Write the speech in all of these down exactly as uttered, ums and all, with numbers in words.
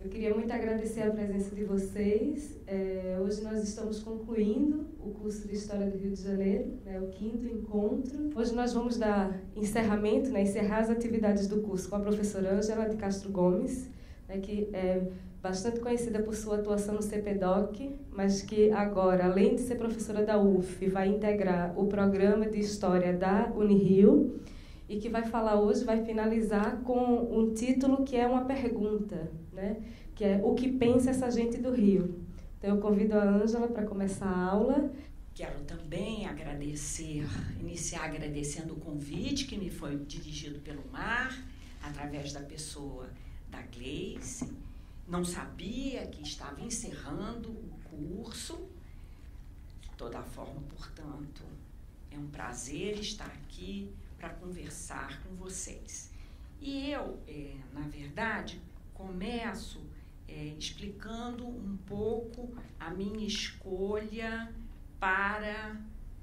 Eu queria muito agradecer a presença de vocês. É, hoje nós estamos concluindo o curso de História do Rio de Janeiro, né, o quinto encontro. Hoje nós vamos dar encerramento, né, encerrar as atividades do curso com a professora Ângela de Castro Gomes, né, que é bastante conhecida por sua atuação no CEPEDOC, mas que agora, além de ser professora da U F, vai integrar o programa de História da Unirio e que vai falar hoje, vai finalizar com um título que é uma pergunta, né? Que é o que pensa essa gente do Rio. Então eu convido a Ângela para começar a aula. Quero também agradecer, iniciar agradecendo o convite que me foi dirigido pelo Mar, através da pessoa da Gleice. Não sabia que estava encerrando o curso. De toda forma, portanto, é um prazer estar aqui para conversar com vocês. E eu, é, na verdade, começo é, explicando um pouco a minha escolha para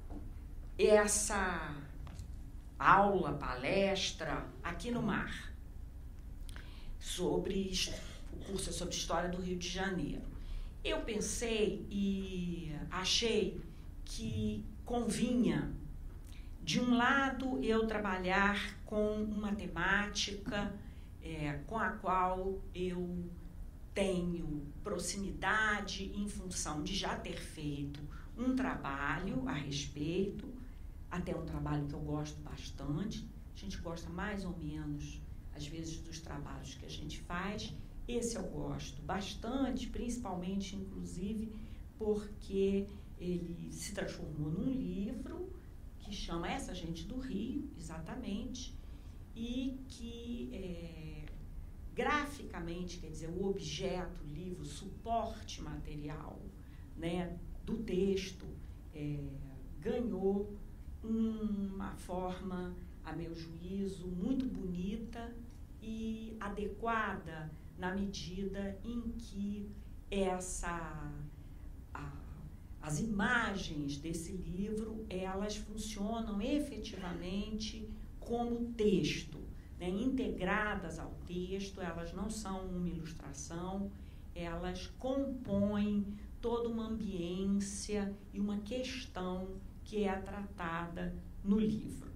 essa aula, palestra aqui no Mar, sobre o curso sobre História do Rio de Janeiro. Eu pensei e achei que convinha, de um lado, eu trabalhar com uma temática é, com a qual eu tenho proximidade em função de já ter feito um trabalho a respeito, até um trabalho que eu gosto bastante. A gente gosta mais ou menos, às vezes, dos trabalhos que a gente faz. Esse eu gosto bastante, principalmente, inclusive, porque ele se transformou num livro que chama Essa Gente do Rio, exatamente, e que é, graficamente, quer dizer, o objeto, o livro, o suporte material, né, do texto é, ganhou uma forma, a meu juízo, muito bonita e adequada na medida em que essa, a, as imagens desse livro, elas funcionam efetivamente como texto, né, integradas ao texto, elas não são uma ilustração, elas compõem toda uma ambiência e uma questão que é tratada no livro.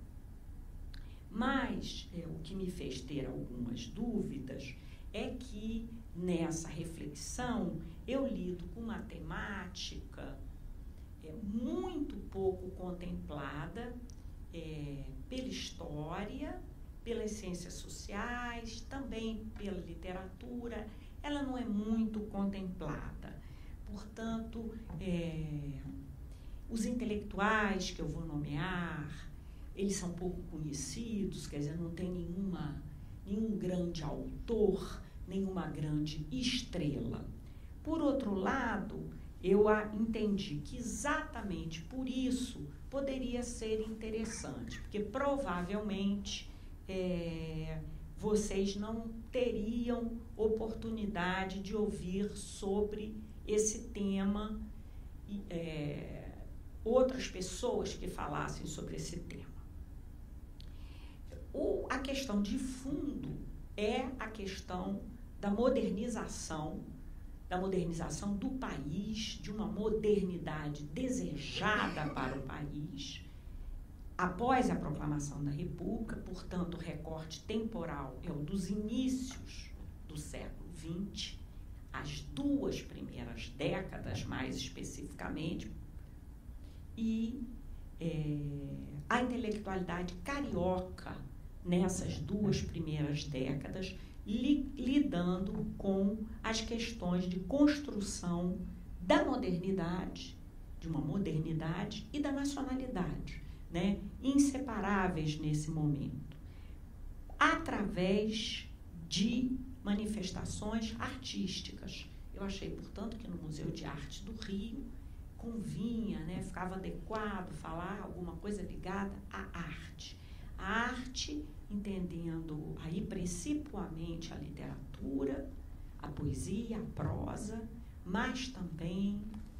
Mas é, o que me fez ter algumas dúvidas é que, nessa reflexão, eu lido com uma temática é, muito pouco contemplada é, pela história, pelas ciências sociais, também pela literatura. Ela não é muito contemplada. Portanto, é, os intelectuais que eu vou nomear, eles são pouco conhecidos, quer dizer, não tem nenhuma, nenhum grande autor, nenhuma grande estrela. Por outro lado, eu entendi que exatamente por isso poderia ser interessante, porque provavelmente é, vocês não teriam oportunidade de ouvir sobre esse tema é, outras pessoas que falassem sobre esse tema. O, a questão de fundo é a questão da modernização, da modernização do país, de uma modernidade desejada para o país, após a proclamação da República. Portanto, o recorte temporal é o dos inícios do século vinte, as duas primeiras décadas, mais especificamente, e é, a intelectualidade carioca nessas duas primeiras décadas, li, lidando com as questões de construção da modernidade, de uma modernidade e da nacionalidade, né, inseparáveis nesse momento, através de manifestações artísticas. Eu achei, portanto, que no Museu de Arte do Rio convinha, né, ficava adequado falar alguma coisa ligada à arte. A arte, entendendo aí principalmente a literatura, a poesia, a prosa, mas também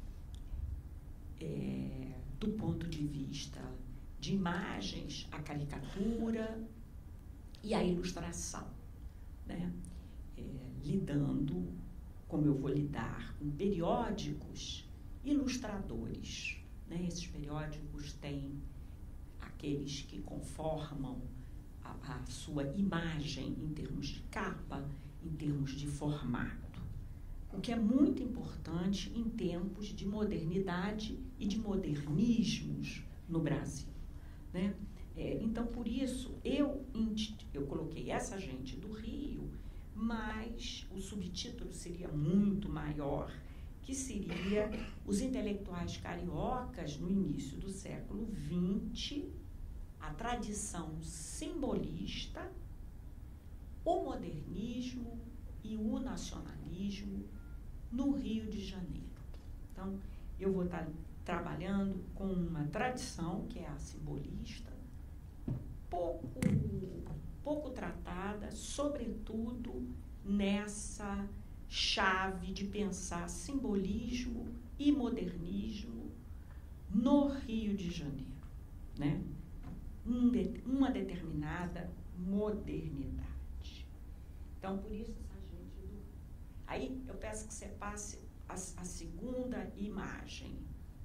é, do ponto de vista de imagens, a caricatura e a ilustração, né? É, lidando como eu vou lidar com periódicos ilustradores, né? Esses periódicos têm aqueles que conformam a, a sua imagem em termos de capa, em termos de formato, o que é muito importante em tempos de modernidade e de modernismos no Brasil, né? É, então, por isso, eu, eu coloquei essa gente do Rio, mas o subtítulo seria muito maior, que seria os intelectuais cariocas no início do século vinte, a tradição simbolista, o modernismo e o nacionalismo no Rio de Janeiro. Então, eu vou estar trabalhando com uma tradição, que é a simbolista, pouco, pouco tratada, sobretudo nessa chave de pensar simbolismo e modernismo no Rio de Janeiro, né? Um de, uma determinada modernidade. Então, por isso, essa gente do... Aí, eu peço que você passe a, a segunda imagem.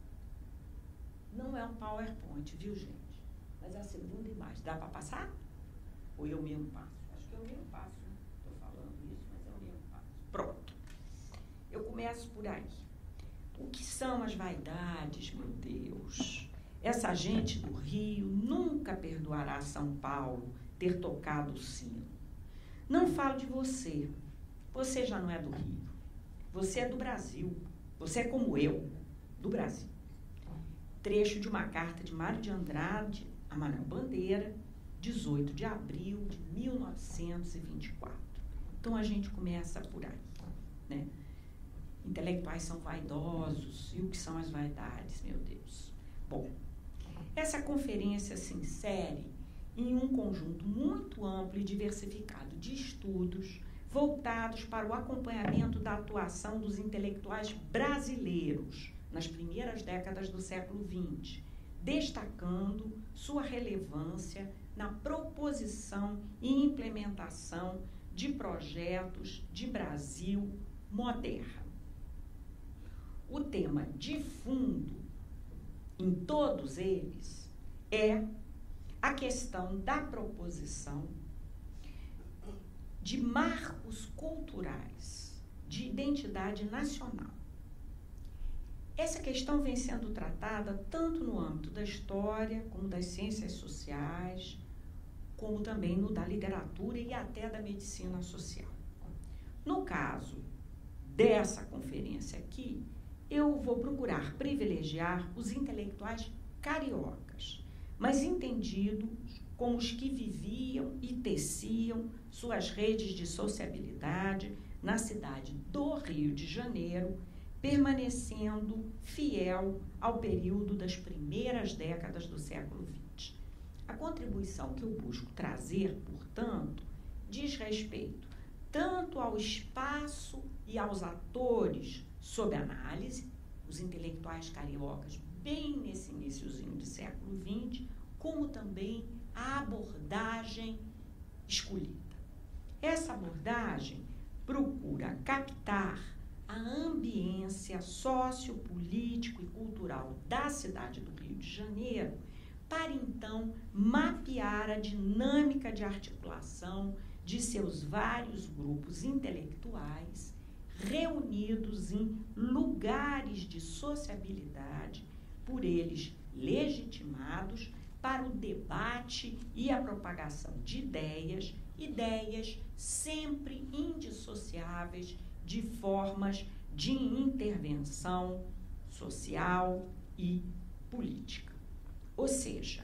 Não é um PowerPoint, viu, gente? Mas a segunda imagem. Dá para passar? Ou eu mesmo passo? Acho que eu mesmo passo, né? Estou falando isso, mas eu mesmo passo. Pronto. Eu começo por aí. O que são as vaidades, meu Deus? Essa gente do Rio nunca perdoará São Paulo ter tocado o sino. Não falo de você. Você já não é do Rio. Você é do Brasil. Você é como eu, do Brasil. Trecho de uma carta de Mário de Andrade a Manuel Bandeira, dezoito de abril de mil novecentos e vinte e quatro. Então, a gente começa por aí, né? Intelectuais são vaidosos. E o que são as vaidades, meu Deus? Bom, essa conferência se insere em um conjunto muito amplo e diversificado de estudos voltados para o acompanhamento da atuação dos intelectuais brasileiros nas primeiras décadas do século vinte, destacando sua relevância na proposição e implementação de projetos de Brasil moderno. O tema de fundo em todos eles é a questão da proposição de marcos culturais de identidade nacional. Essa questão vem sendo tratada tanto no âmbito da história, como das ciências sociais, como também no da literatura e até da medicina social. No caso dessa conferência aqui, eu vou procurar privilegiar os intelectuais cariocas, mas entendidos como os que viviam e teciam suas redes de sociabilidade na cidade do Rio de Janeiro, permanecendo fiel ao período das primeiras décadas do século vinte. A contribuição que eu busco trazer, portanto, diz respeito tanto ao espaço e aos atores sob análise, os intelectuais cariocas bem nesse iniciozinho do século vinte, como também a abordagem escolhida. Essa abordagem procura captar a ambiência sociopolítico e cultural da cidade do Rio de Janeiro, para então mapear a dinâmica de articulação de seus vários grupos intelectuais reunidos em lugares de sociabilidade, por eles legitimados para o debate e a propagação de ideias, ideias sempre indissociáveis de formas de intervenção social e política. Ou seja,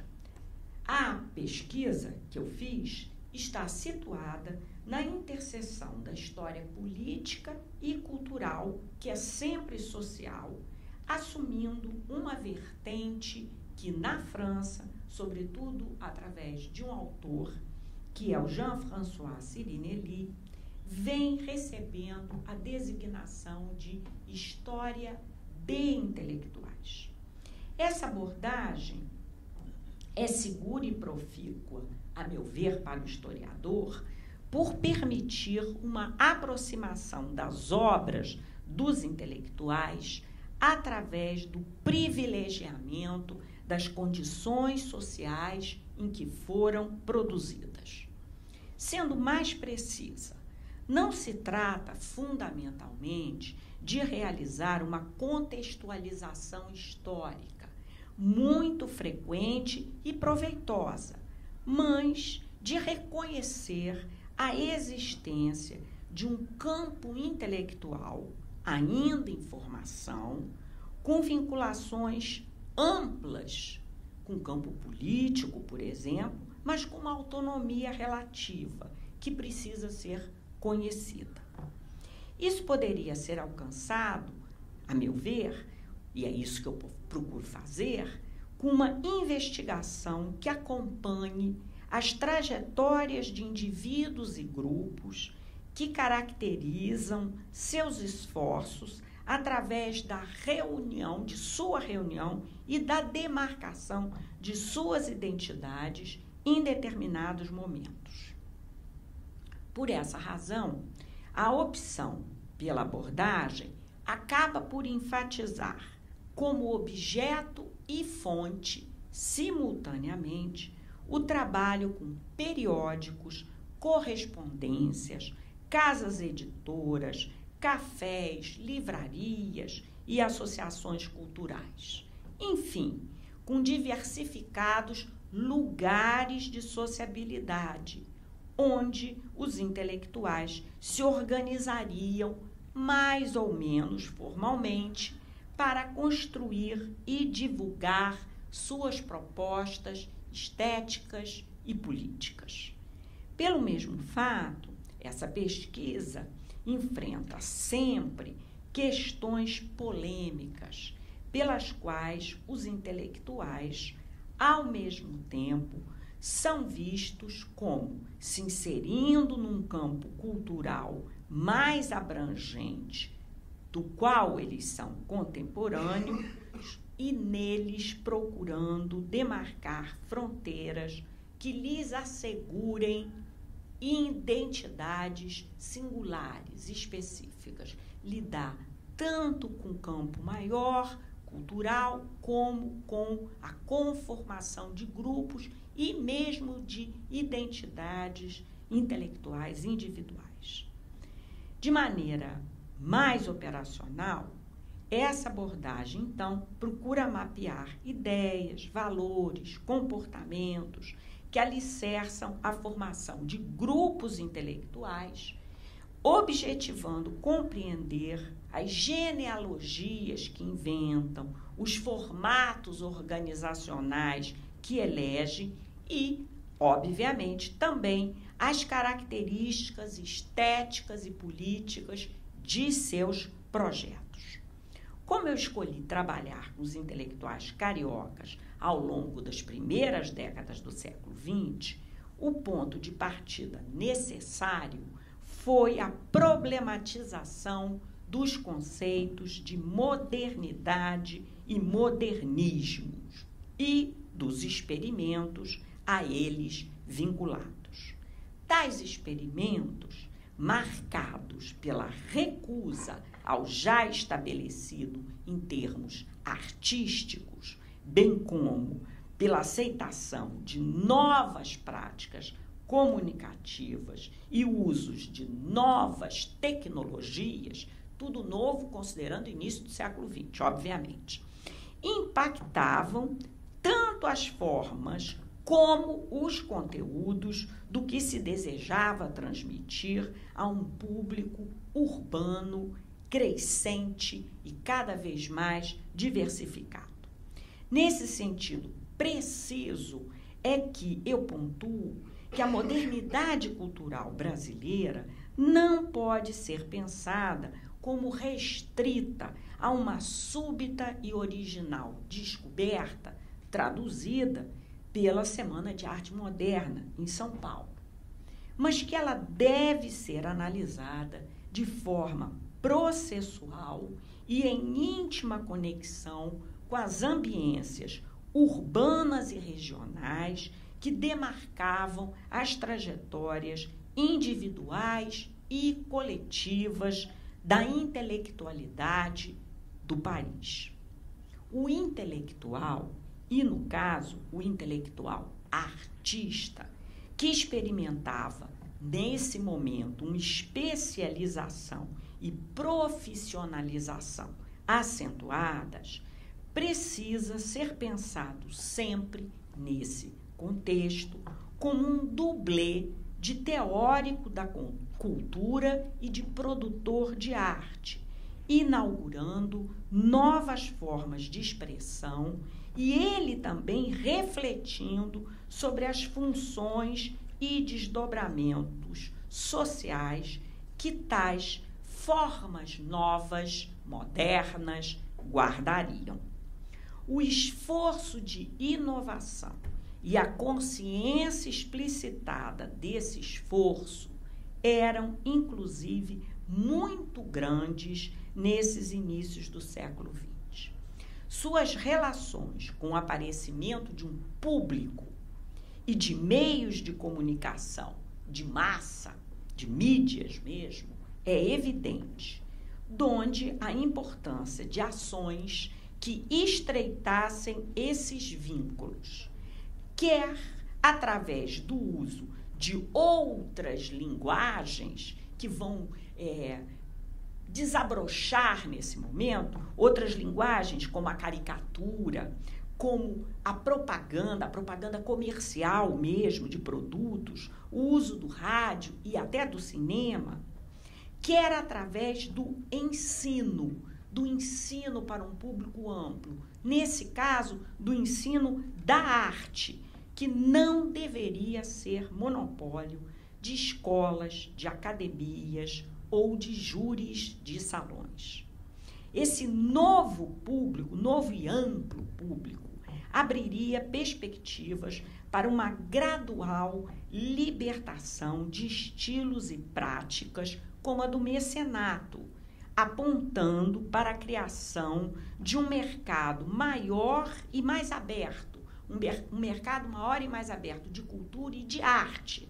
a pesquisa que eu fiz está situada na interseção da história política e cultural, que é sempre social, assumindo uma vertente que na França, sobretudo através de um autor, que é o Jean-François Sirinelli, vem recebendo a designação de História de Intelectuais. Essa abordagem é segura e profícua, a meu ver, para o historiador, por permitir uma aproximação das obras dos intelectuais através do privilegiamento das condições sociais em que foram produzidas. Sendo mais precisa, não se trata fundamentalmente de realizar uma contextualização histórica, muito frequente e proveitosa, mas de reconhecer a existência de um campo intelectual, ainda em formação, com vinculações amplas com o campo político, por exemplo, mas com uma autonomia relativa que precisa ser conhecida. Isso poderia ser alcançado, a meu ver, e é isso que eu procuro fazer, com uma investigação que acompanhe as trajetórias de indivíduos e grupos que caracterizam seus esforços através da reunião, de sua reunião e da demarcação de suas identidades em determinados momentos. Por essa razão, a opção pela abordagem acaba por enfatizar como objeto e fonte, simultaneamente, o trabalho com periódicos, correspondências, casas editoras, cafés, livrarias e associações culturais. Enfim, com diversificados lugares de sociabilidade, onde os intelectuais se organizariam mais ou menos formalmente para construir e divulgar suas propostas estéticas e políticas. Pelo mesmo fato, essa pesquisa enfrenta sempre questões polêmicas, pelas quais os intelectuais, ao mesmo tempo, são vistos como se inserindo num campo cultural mais abrangente, do qual eles são contemporâneos, e neles procurando demarcar fronteiras que lhes assegurem identidades singulares, específicas, lidar tanto com o campo maior, cultural, como com a conformação de grupos e mesmo de identidades intelectuais individuais. De maneira mais operacional, essa abordagem, então, procura mapear ideias, valores, comportamentos que alicerçam a formação de grupos intelectuais, objetivando compreender as genealogias que inventam, os formatos organizacionais que elegem e, obviamente, também as características estéticas e políticas de seus projetos. Como eu escolhi trabalhar com os intelectuais cariocas ao longo das primeiras décadas do século vinte, o ponto de partida necessário foi a problematização dos conceitos de modernidade e modernismo e dos experimentos a eles vinculados. Tais experimentos, marcados pela recusa ao já estabelecido em termos artísticos, bem como pela aceitação de novas práticas comunicativas e usos de novas tecnologias, tudo novo considerando o início do século vinte, obviamente, impactavam tanto as formas como os conteúdos do que se desejava transmitir a um público urbano, crescente e cada vez mais diversificado. Nesse sentido preciso é que eu pontuo que a modernidade cultural brasileira não pode ser pensada como restrita a uma súbita e original descoberta traduzida pela Semana de Arte Moderna, em São Paulo, mas que ela deve ser analisada de forma processual e em íntima conexão com as ambiências urbanas e regionais que demarcavam as trajetórias individuais e coletivas da intelectualidade do país. O intelectual, e no caso o intelectual artista, que experimentava nesse momento uma especialização e profissionalização acentuadas, precisa ser pensado sempre nesse contexto como um dublê de teórico da cultura e de produtor de arte, inaugurando novas formas de expressão e ele também refletindo sobre as funções e desdobramentos sociais que tais formas novas, modernas, guardariam. O esforço de inovação e a consciência explicitada desse esforço eram, inclusive, muito grandes nesses inícios do século vinte. Suas relações com o aparecimento de um público e de meios de comunicação de massa, de mídias mesmo, é evidente, donde a importância de ações que estreitassem esses vínculos, quer através do uso de outras linguagens que vão é, desabrochar nesse momento, outras linguagens como a caricatura, como a propaganda, a propaganda comercial mesmo de produtos, o uso do rádio e até do cinema, quer através do ensino, do ensino para um público amplo, nesse caso, do ensino da arte, que não deveria ser monopólio de escolas, de academias ou de júris de salões. Esse novo público, novo e amplo público, abriria perspectivas para uma gradual libertação de estilos e práticas como a do mecenato, apontando para a criação de um mercado maior e mais aberto, um, um mercado maior e mais aberto de cultura e de arte,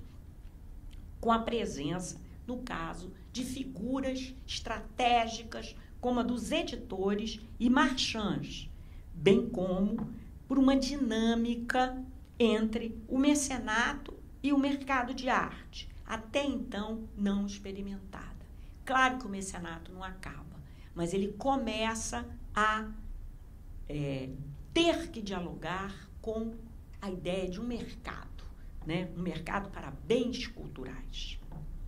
com a presença, no caso, de figuras estratégicas como a dos editores e marchands, bem como por uma dinâmica entre o mecenato e o mercado de arte, até então não experimentada. Claro que o mecenato não acaba, mas ele começa a é, ter que dialogar com a ideia de um mercado, né? Um mercado para bens culturais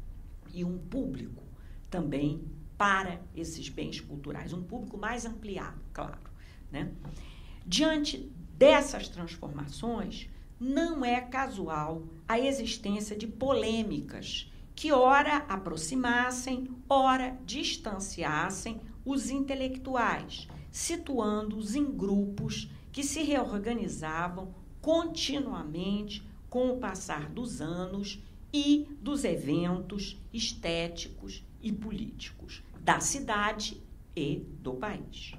e um público também para esses bens culturais, um público mais ampliado, claro, né? Diante dessas transformações, não é casual a existência de polêmicas que ora aproximassem, ora distanciassem os intelectuais, situando-os em grupos que se reorganizavam continuamente com o passar dos anos e dos eventos estéticos e políticos da cidade e do país.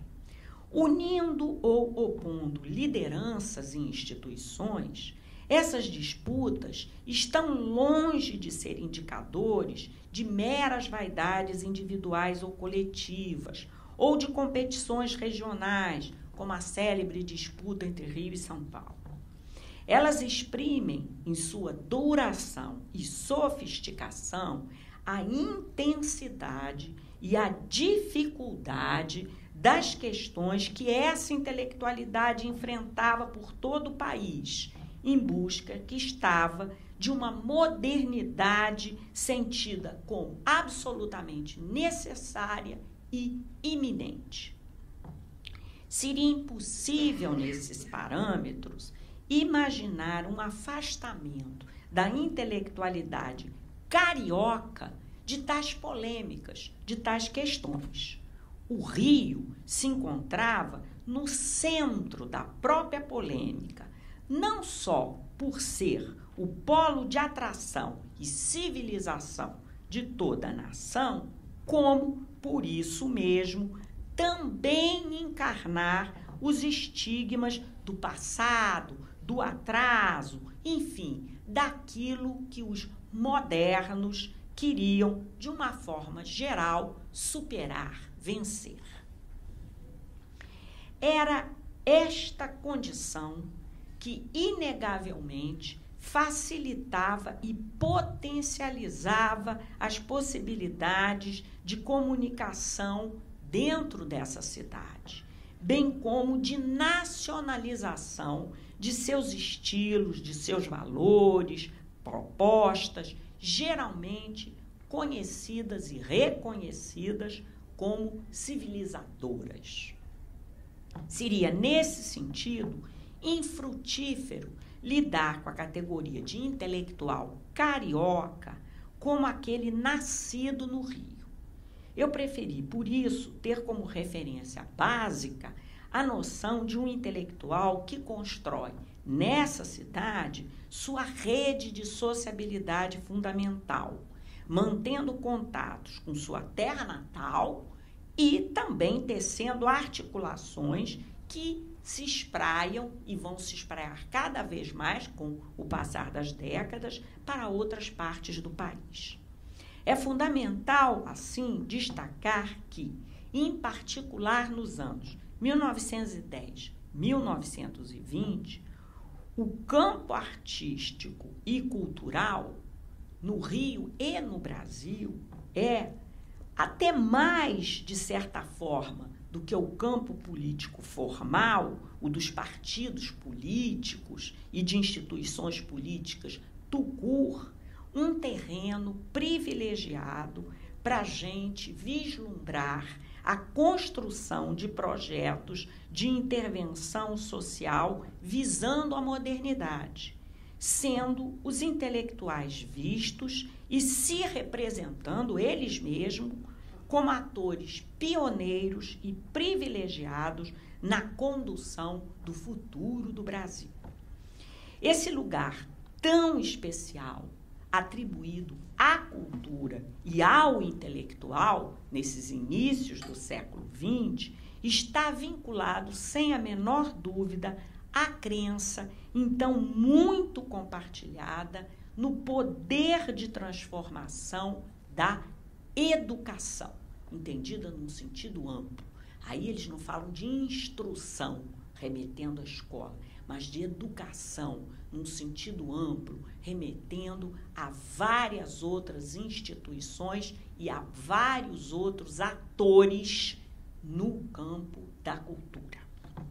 Unindo ou opondo lideranças e instituições, essas disputas estão longe de ser indicadores de meras vaidades individuais ou coletivas, ou de competições regionais, como a célebre disputa entre Rio e São Paulo. Elas exprimem, em sua duração e sofisticação, a intensidade e a dificuldade das questões que essa intelectualidade enfrentava por todo o país, em busca que estava de uma modernidade sentida como absolutamente necessária e iminente. Seria impossível, nesses parâmetros, imaginar um afastamento da intelectualidade carioca de tais polêmicas, de tais questões. O Rio se encontrava no centro da própria polêmica, não só por ser o polo de atração e civilização de toda a nação, como, por isso mesmo, também encarnar os estigmas do passado, do atraso, enfim, daquilo que os modernos queriam, de uma forma geral, superar, vencer. Era esta condição que, inegavelmente, facilitava e potencializava as possibilidades de comunicação dentro dessa cidade, bem como de nacionalização de seus estilos, de seus valores, propostas, geralmente conhecidas e reconhecidas como civilizadoras. Seria, nesse sentido, infrutífero lidar com a categoria de intelectual carioca como aquele nascido no Rio. Eu preferi, por isso, ter como referência básica a noção de um intelectual que constrói, nessa cidade, sua rede de sociabilidade fundamental, mantendo contatos com sua terra natal e também tecendo articulações que se espraiam e vão se espraiar cada vez mais com o passar das décadas para outras partes do país. É fundamental, assim, destacar que, em particular nos anos mil novecentos e dez, mil novecentos e vinte, o campo artístico e cultural no Rio e no Brasil é até mais, de certa forma, do que o campo político formal, o dos partidos políticos e de instituições políticas tucur, um terreno privilegiado para a gente vislumbrar a construção de projetos de intervenção social visando a modernidade, sendo os intelectuais vistos e se representando eles mesmos como atores pioneiros e privilegiados na condução do futuro do Brasil. Esse lugar tão especial, atribuído à cultura e ao intelectual, nesses inícios do século vinte, está vinculado, sem a menor dúvida, à crença, então muito compartilhada, no poder de transformação da educação, entendida num sentido amplo. Aí eles não falam de instrução, remetendo à escola, mas de educação, num sentido amplo, remetendo a várias outras instituições e a vários outros atores no campo da cultura.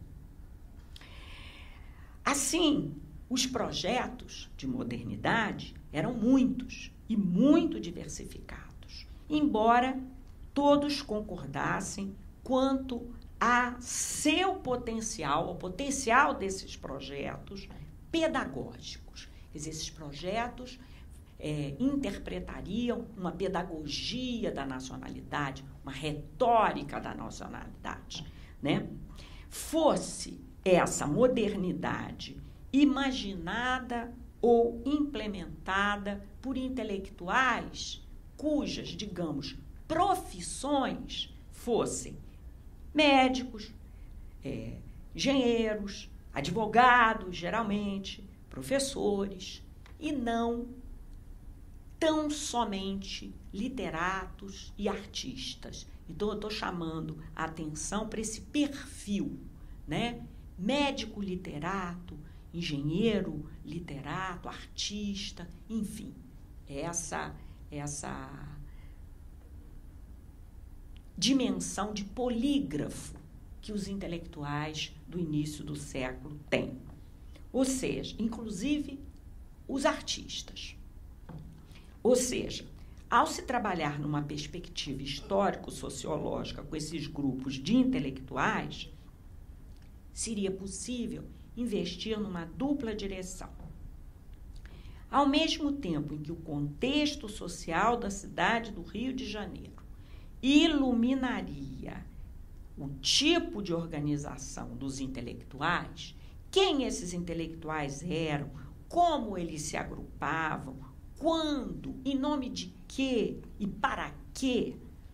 Assim, os projetos de modernidade eram muitos e muito diversificados, embora todos concordassem quanto a seu potencial, ao potencial desses projetos pedagógicos. Quer dizer, esses projetos é, interpretariam uma pedagogia da nacionalidade, uma retórica da nacionalidade, né? Fosse essa modernidade imaginada ou implementada por intelectuais cujas, digamos, profissões fossem médicos, é, engenheiros, advogados, geralmente, professores, e não tão somente literatos e artistas. Então, eu estou chamando a atenção para esse perfil, né? Médico literato, engenheiro literato, artista, enfim, essa, essa dimensão de polígrafo que os intelectuais do início do século têm. Ou seja, inclusive os artistas. Ou seja, ao se trabalhar numa perspectiva histórico-sociológica com esses grupos de intelectuais, seria possível investir numa dupla direção. Ao mesmo tempo em que o contexto social da cidade do Rio de Janeiro iluminaria o tipo de organização dos intelectuais, quem esses intelectuais eram, como eles se agrupavam, quando, em nome de quê e para quê,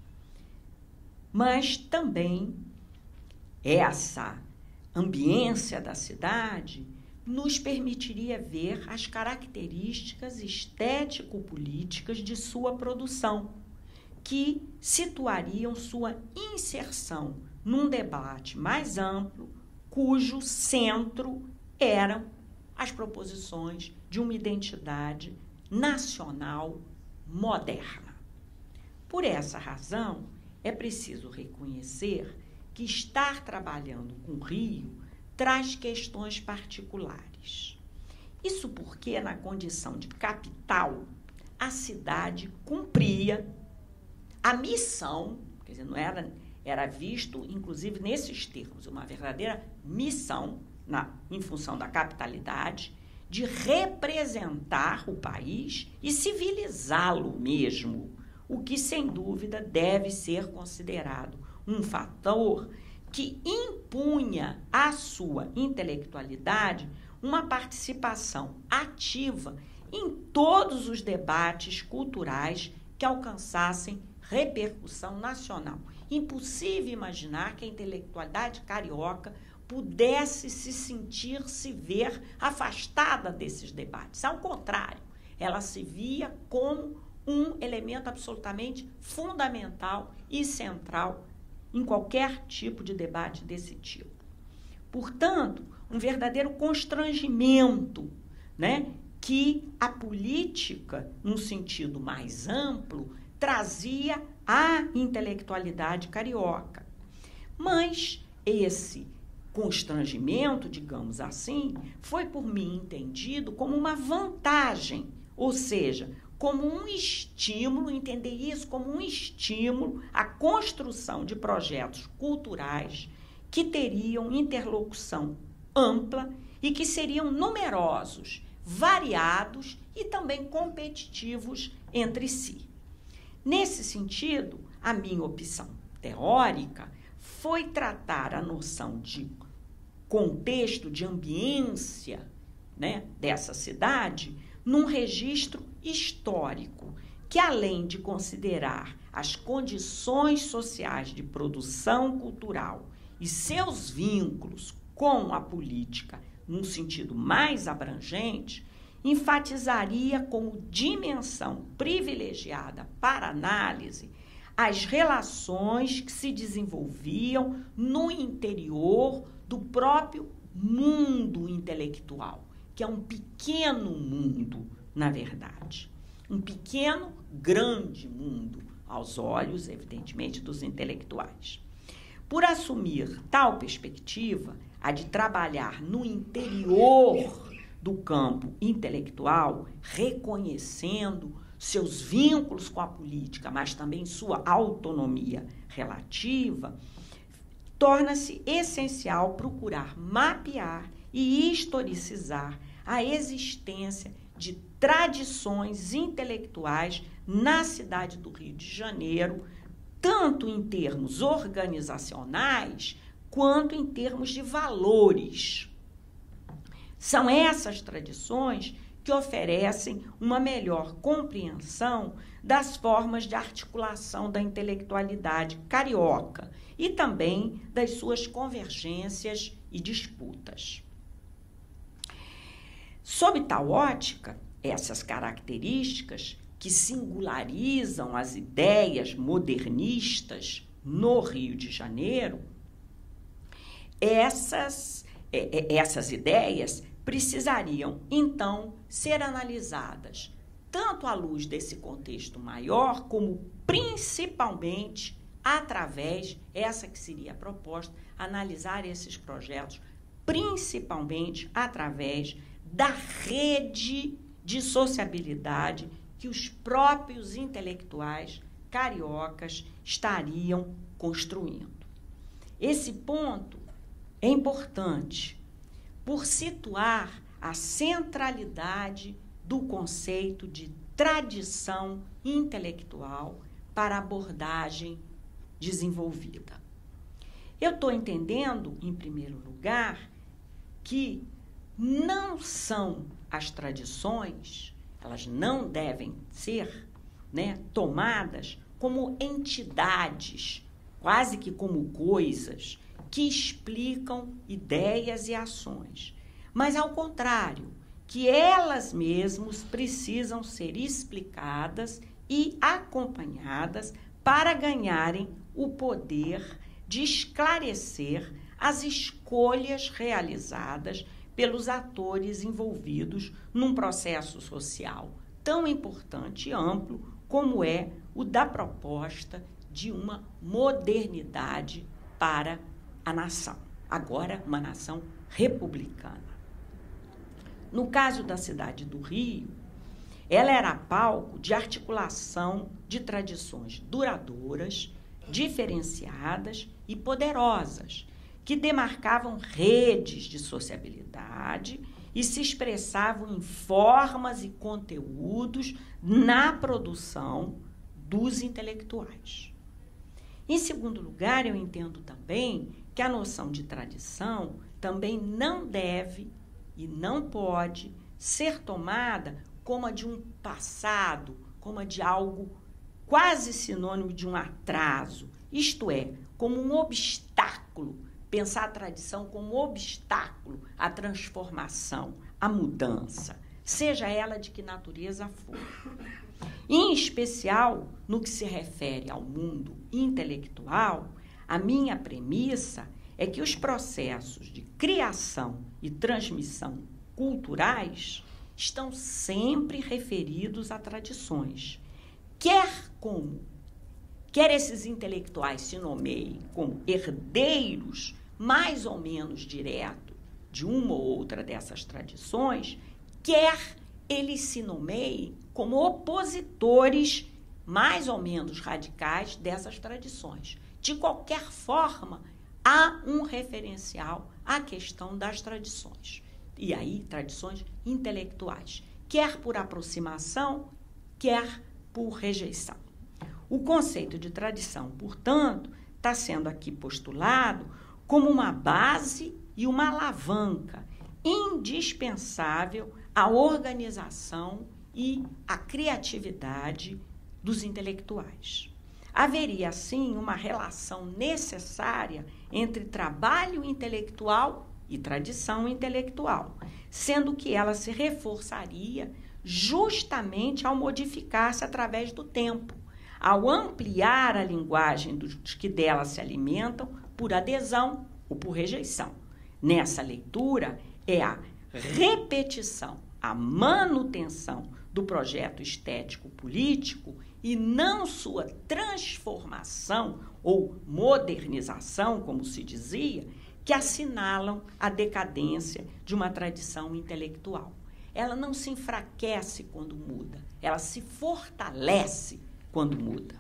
mas também essa ambiência da cidade nos permitiria ver as características estético-políticas de sua produção, que situariam sua inserção num debate mais amplo, cujo centro eram as proposições de uma identidade nacional moderna. Por essa razão, é preciso reconhecer que estar trabalhando com o Rio traz questões particulares. Isso porque, na condição de capital, a cidade cumpria a missão, quer dizer, não era, era visto, inclusive nesses termos, uma verdadeira missão, na, em função da capitalidade, de representar o país e civilizá-lo mesmo, o que, sem dúvida, deve ser considerado um fator que impunha à sua intelectualidade uma participação ativa em todos os debates culturais que alcançassem repercussão nacional. Impossível imaginar que a intelectualidade carioca pudesse se sentir, se ver afastada desses debates. Ao contrário, ela se via como um elemento absolutamente fundamental e central em qualquer tipo de debate desse tipo. Portanto, um verdadeiro constrangimento, né, que a política, num sentido mais amplo, trazia à intelectualidade carioca. Mas esse constrangimento, digamos assim, foi por mim entendido como uma vantagem, ou seja, como um estímulo, entender isso como um estímulo à construção de projetos culturais que teriam interlocução ampla e que seriam numerosos, variados e também competitivos entre si. Nesse sentido, a minha opção teórica foi tratar a noção de contexto, de ambiência, né, dessa cidade, num registro histórico, que além de considerar as condições sociais de produção cultural e seus vínculos com a política num sentido mais abrangente, enfatizaria como dimensão privilegiada para análise as relações que se desenvolviam no interior do próprio mundo intelectual, que é um pequeno mundo, na verdade. Um pequeno, grande mundo, aos olhos, evidentemente, dos intelectuais. Por assumir tal perspectiva, a de trabalhar no interior do campo intelectual, reconhecendo seus vínculos com a política, mas também sua autonomia relativa, torna-se essencial procurar mapear e historicizar a existência de tradições intelectuais na cidade do Rio de Janeiro, tanto em termos organizacionais quanto em termos de valores. São essas tradições que oferecem uma melhor compreensão das formas de articulação da intelectualidade carioca e também das suas convergências e disputas. Sob tal ótica, essas características que singularizam as ideias modernistas no Rio de Janeiro, essas, essas ideias precisariam, então, ser analisadas tanto à luz desse contexto maior, como principalmente através, essa que seria a proposta, analisar esses projetos principalmente através da rede de sociabilidade que os próprios intelectuais cariocas estariam construindo. Esse ponto é importante por situar a centralidade do conceito de tradição intelectual para a abordagem desenvolvida. Eu estou entendendo, em primeiro lugar, que não são as tradições, elas não devem ser, né, tomadas como entidades, quase que como coisas, que explicam ideias e ações, mas ao contrário, que elas mesmas precisam ser explicadas e acompanhadas para ganharem o poder de esclarecer as escolhas realizadas pelos atores envolvidos num processo social tão importante e amplo como é o da proposta de uma modernidade para a nação, agora uma nação republicana. No caso da cidade do Rio, ela era palco de articulação de tradições duradouras, diferenciadas e poderosas, que demarcavam redes de sociabilidade e se expressavam em formas e conteúdos na produção dos intelectuais. Em segundo lugar, eu entendo também que a noção de tradição também não deve e não pode ser tomada como a de um passado, como a de algo quase sinônimo de um atraso, isto é, como um obstáculo, pensar a tradição como obstáculo à transformação, à mudança, seja ela de que natureza for. Em especial, no que se refere ao mundo intelectual, a minha premissa é que os processos de criação e transmissão culturais estão sempre referidos a tradições, quer como, quer esses intelectuais se nomeiem como herdeiros mais ou menos direto de uma ou outra dessas tradições, quer eles se nomeiem como opositores mais ou menos radicais dessas tradições. De qualquer forma, há um referencial à questão das tradições. E aí, tradições intelectuais, quer por aproximação, quer por rejeição. O conceito de tradição, portanto, está sendo aqui postulado como uma base e uma alavanca indispensável à organização e à criatividade dos intelectuais. Haveria, assim, uma relação necessária entre trabalho intelectual e tradição intelectual, sendo que ela se reforçaria justamente ao modificar-se através do tempo, ao ampliar a linguagem dos que dela se alimentam por adesão ou por rejeição. Nessa leitura, é a repetição, a manutenção do projeto estético-político e não sua transformação ou modernização, como se dizia, que assinalam a decadência de uma tradição intelectual. Ela não se enfraquece quando muda, ela se fortalece quando muda.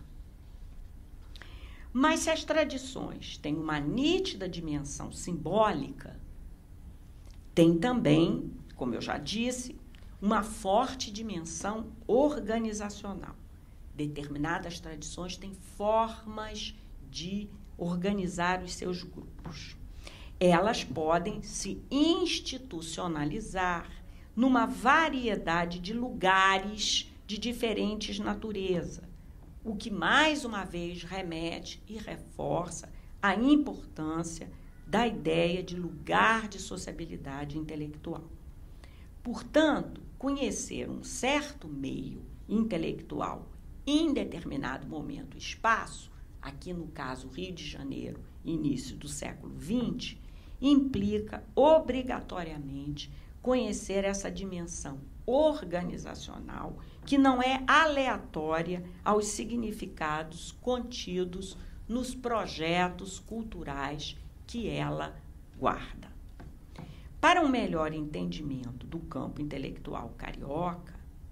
Mas se as tradições têm uma nítida dimensão simbólica, tem também, como eu já disse, uma forte dimensão organizacional. Determinadas tradições têm formas de organizar os seus grupos. Elas podem se institucionalizar numa variedade de lugares de diferentes natureza, o que mais uma vez remete e reforça a importância da ideia de lugar de sociabilidade intelectual. Portanto, conhecer um certo meio intelectual em determinado momento e espaço, aqui no caso Rio de Janeiro, início do século vinte, implica obrigatoriamente conhecer essa dimensão organizacional que não é aleatória aos significados contidos nos projetos culturais que ela guarda. Para um melhor entendimento do campo intelectual carioca,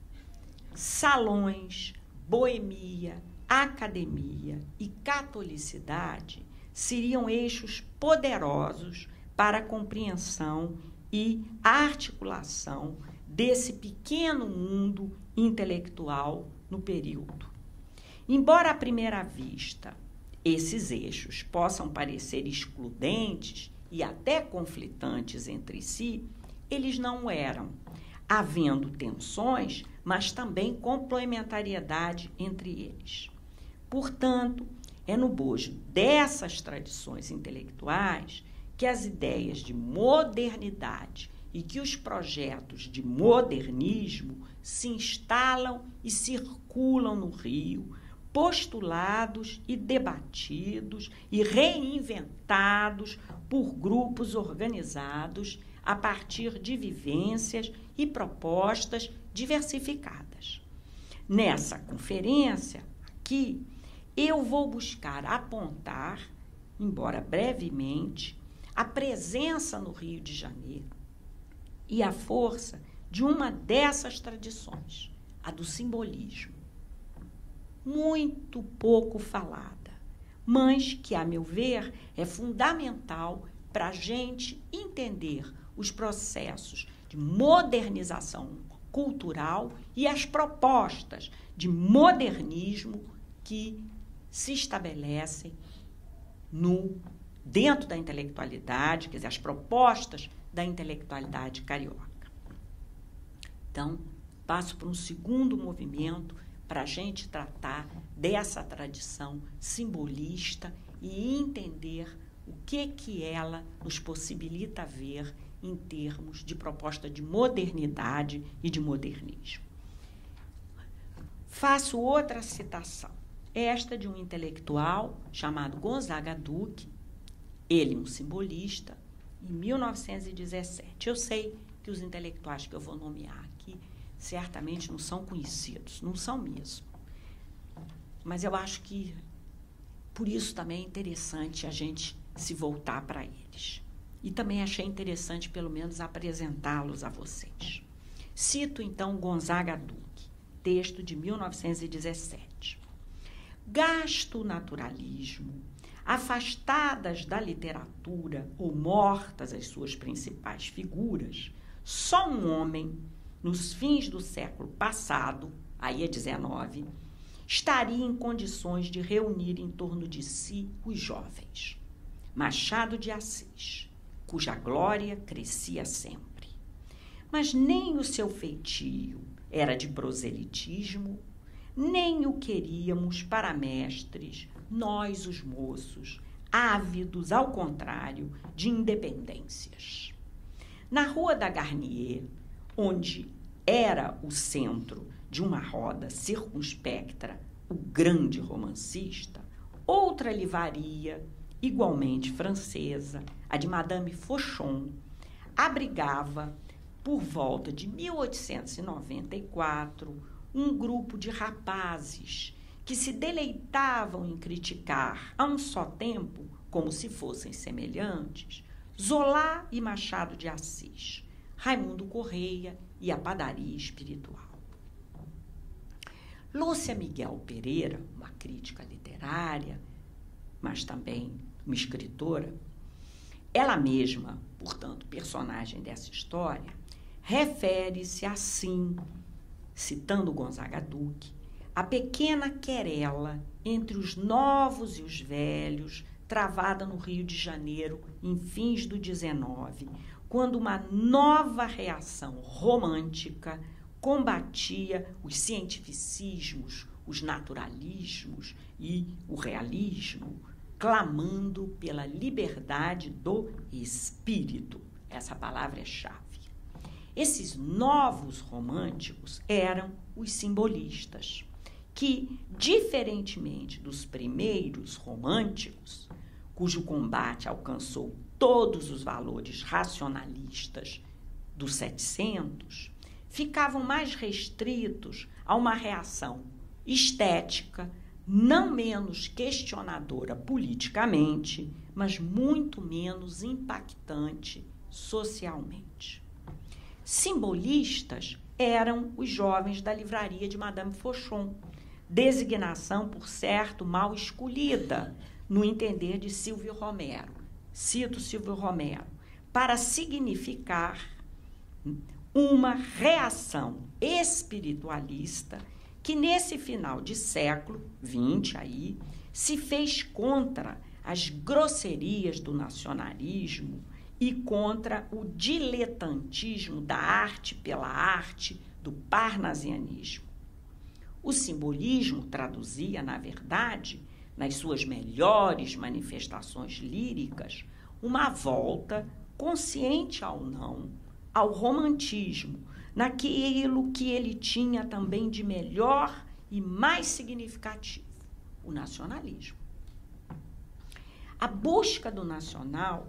salões, boemia, academia e catolicidade seriam eixos poderosos para a compreensão e articulação desse pequeno mundo intelectual no período. Embora à primeira vista esses eixos possam parecer excludentes e até conflitantes entre si, eles não eram, havendo tensões, mas também complementariedade entre eles. Portanto, é no bojo dessas tradições intelectuais que as ideias de modernidade e que os projetos de modernismo se instalam e circulam no Rio, postulados e debatidos e reinventados por grupos organizados a partir de vivências e propostas diversificadas. Nessa conferência aqui, eu vou buscar apontar, embora brevemente, a presença no Rio de Janeiro e a força de uma dessas tradições, a do simbolismo, muito pouco falada, mas que, a meu ver, é fundamental para a gente entender os processos de modernização cultural e as propostas de modernismo que se estabelecem no, dentro da intelectualidade, quer dizer, as propostas da intelectualidade carioca. Então, passo para um segundo movimento para a gente tratar dessa tradição simbolista e entender o que, que ela nos possibilita ver em termos de proposta de modernidade e de modernismo. Faço outra citação, esta de um intelectual chamado Gonzaga Duque, ele um simbolista, em mil novecentos e dezessete. Eu sei que os intelectuais que eu vou nomear aqui certamente não são conhecidos, não são mesmo. Mas eu acho que por isso também é interessante a gente se voltar para eles. E também achei interessante, pelo menos, apresentá-los a vocês. Cito, então, Gonzaga Duque, texto de mil novecentos e dezessete. Gasto o naturalismo, afastadas da literatura ou mortas as suas principais figuras, só um homem, nos fins do século passado, aí é dezenove, estaria em condições de reunir em torno de si os jovens. Machado de Assis, cuja glória crescia sempre. Mas nem o seu feitio era de proselitismo, nem o queríamos para mestres, nós os moços, ávidos, ao contrário, de independências. Na Rua da Garnier, onde era o centro de uma roda circunspecta, o grande romancista, outra livraria, igualmente francesa, a de Madame Fauchon, abrigava, por volta de mil oitocentos e noventa e quatro, um grupo de rapazes que se deleitavam em criticar, a um só tempo, como se fossem semelhantes, Zola e Machado de Assis, Raimundo Correia e a padaria espiritual. Lúcia Miguel Pereira, uma crítica literária, mas também uma escritora, ela mesma, portanto, personagem dessa história, refere-se assim, citando Gonzaga Duque, a pequena querela entre os novos e os velhos, travada no Rio de Janeiro em fins do dezenove, quando uma nova reação romântica combatia os cientificismos, os naturalismos e o realismo, clamando pela liberdade do espírito. Essa palavra é chave. Esses novos românticos eram os simbolistas, que, diferentemente dos primeiros românticos, cujo combate alcançou todos os valores racionalistas dos setecentos, ficavam mais restritos a uma reação estética, não menos questionadora politicamente, mas muito menos impactante socialmente. Simbolistas eram os jovens da livraria de Madame Fauchon, designação, por certo, mal escolhida, no entender de Silvio Romero. Cito Silvio Romero, para significar uma reação espiritualista que, nesse final de século vinte, aí, se fez contra as grosserias do nacionalismo e contra o diletantismo da arte pela arte, do parnasianismo. O simbolismo traduzia, na verdade, nas suas melhores manifestações líricas, uma volta, consciente ou não, ao romantismo, naquilo que ele tinha também de melhor e mais significativo, o nacionalismo. A busca do nacional,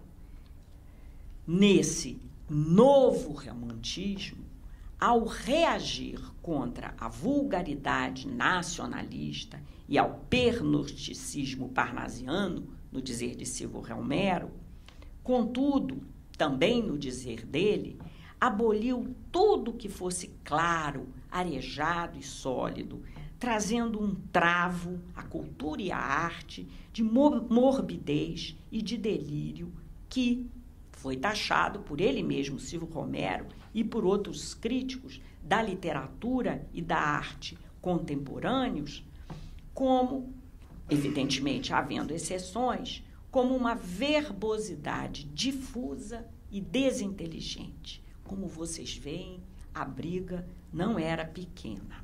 nesse novo romantismo, ao reagir contra a vulgaridade nacionalista e ao pernocticismo parnasiano, no dizer de Silvio Romero, contudo, também no dizer dele, aboliu tudo que fosse claro, arejado e sólido, trazendo um travo à cultura e à arte de morbidez e de delírio que foi taxado por ele mesmo, Silvio Romero, e por outros críticos da literatura e da arte contemporâneos, como, evidentemente havendo exceções, como uma verbosidade difusa e desinteligente. Como vocês veem, a briga não era pequena.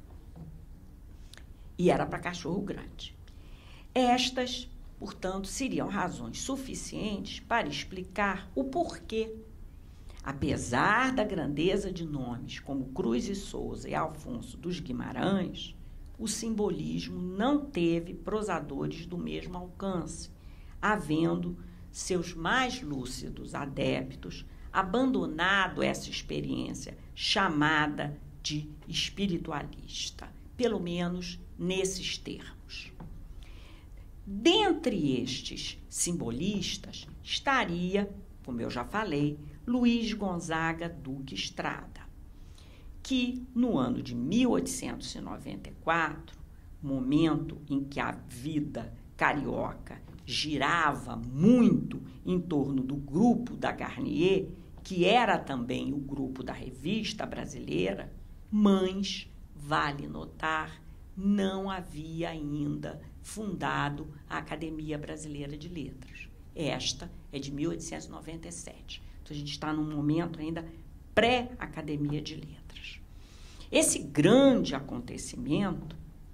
E era para cachorro grande. Estas, portanto, seriam razões suficientes para explicar o porquê, apesar da grandeza de nomes como Cruz e Souza e Alfonso dos Guimarães, o simbolismo não teve prosadores do mesmo alcance, havendo seus mais lúcidos adeptos abandonado essa experiência chamada de espiritualista, pelo menos nesses termos. Dentre estes simbolistas estaria, como eu já falei, Luiz Gonzaga Duque Estrada, que no ano de mil oitocentos e noventa e quatro, momento em que a vida carioca girava muito em torno do grupo da Garnier, que era também o grupo da Revista Brasileira, mas, vale notar, não havia ainda fundado a Academia Brasileira de Letras. Esta é de mil oitocentos e noventa e sete. Então, a gente está num momento ainda pré-Academia de Letras. Esse grande acontecimento,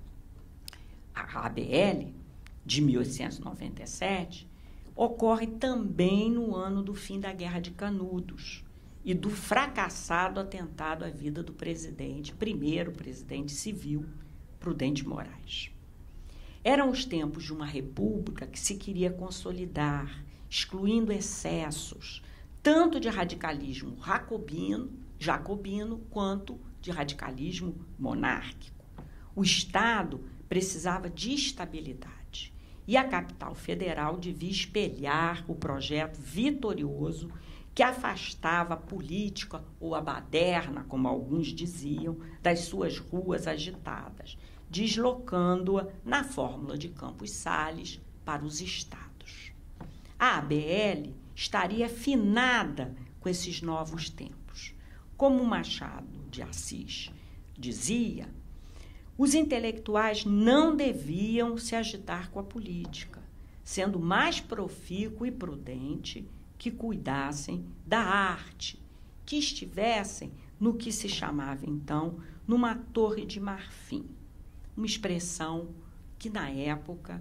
a A B L, de mil oitocentos e noventa e sete, ocorre também no ano do fim da Guerra de Canudos e do fracassado atentado à vida do presidente, primeiro presidente civil, Prudente Moraes. Eram os tempos de uma república que se queria consolidar, excluindo excessos, tanto de radicalismo jacobino, jacobino quanto de radicalismo monárquico. O Estado precisava de estabilidade e a capital federal devia espelhar o projeto vitorioso que afastava a política ou a baderna, como alguns diziam, das suas ruas agitadas, deslocando-a na fórmula de Campos Salles para os estados. A A B L estaria afinada com esses novos tempos. Como Machado de Assis dizia, os intelectuais não deviam se agitar com a política, sendo mais profícuo e prudente que cuidassem da arte, que estivessem no que se chamava, então, numa torre de marfim, uma expressão que, na época,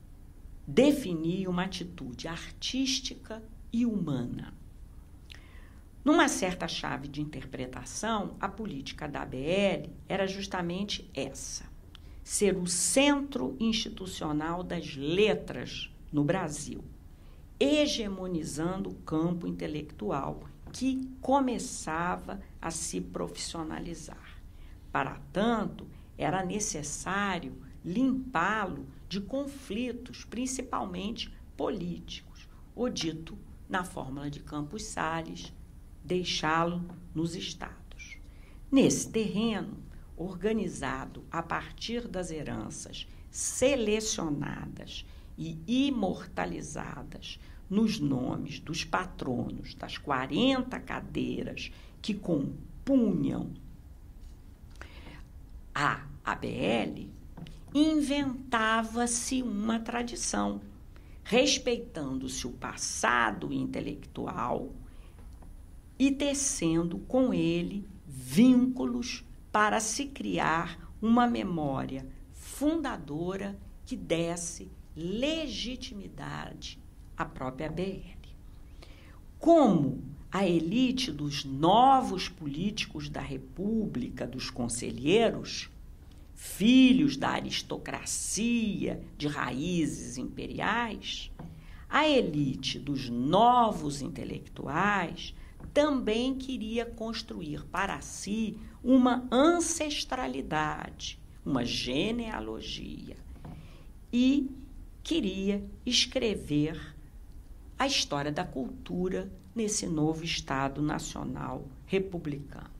definia uma atitude artística e humana. Numa certa chave de interpretação, a política da A B L era justamente essa: ser o centro institucional das letras no Brasil, hegemonizando o campo intelectual que começava a se profissionalizar. Para tanto, era necessário limpá-lo de conflitos, principalmente políticos, ou dito na fórmula de Campos Salles, deixá-lo nos estados. Nesse terreno, organizado a partir das heranças selecionadas e imortalizadas nos nomes dos patronos das quarenta cadeiras que compunham a A B L, inventava-se uma tradição, respeitando-se o passado intelectual e tecendo com ele vínculos para se criar uma memória fundadora que desse legitimidade à própria A B L. Como a elite dos novos políticos da República, dos conselheiros, filhos da aristocracia de raízes imperiais, a elite dos novos intelectuais também queria construir para si uma ancestralidade, uma genealogia, e queria escrever a história da cultura nesse novo Estado Nacional Republicano.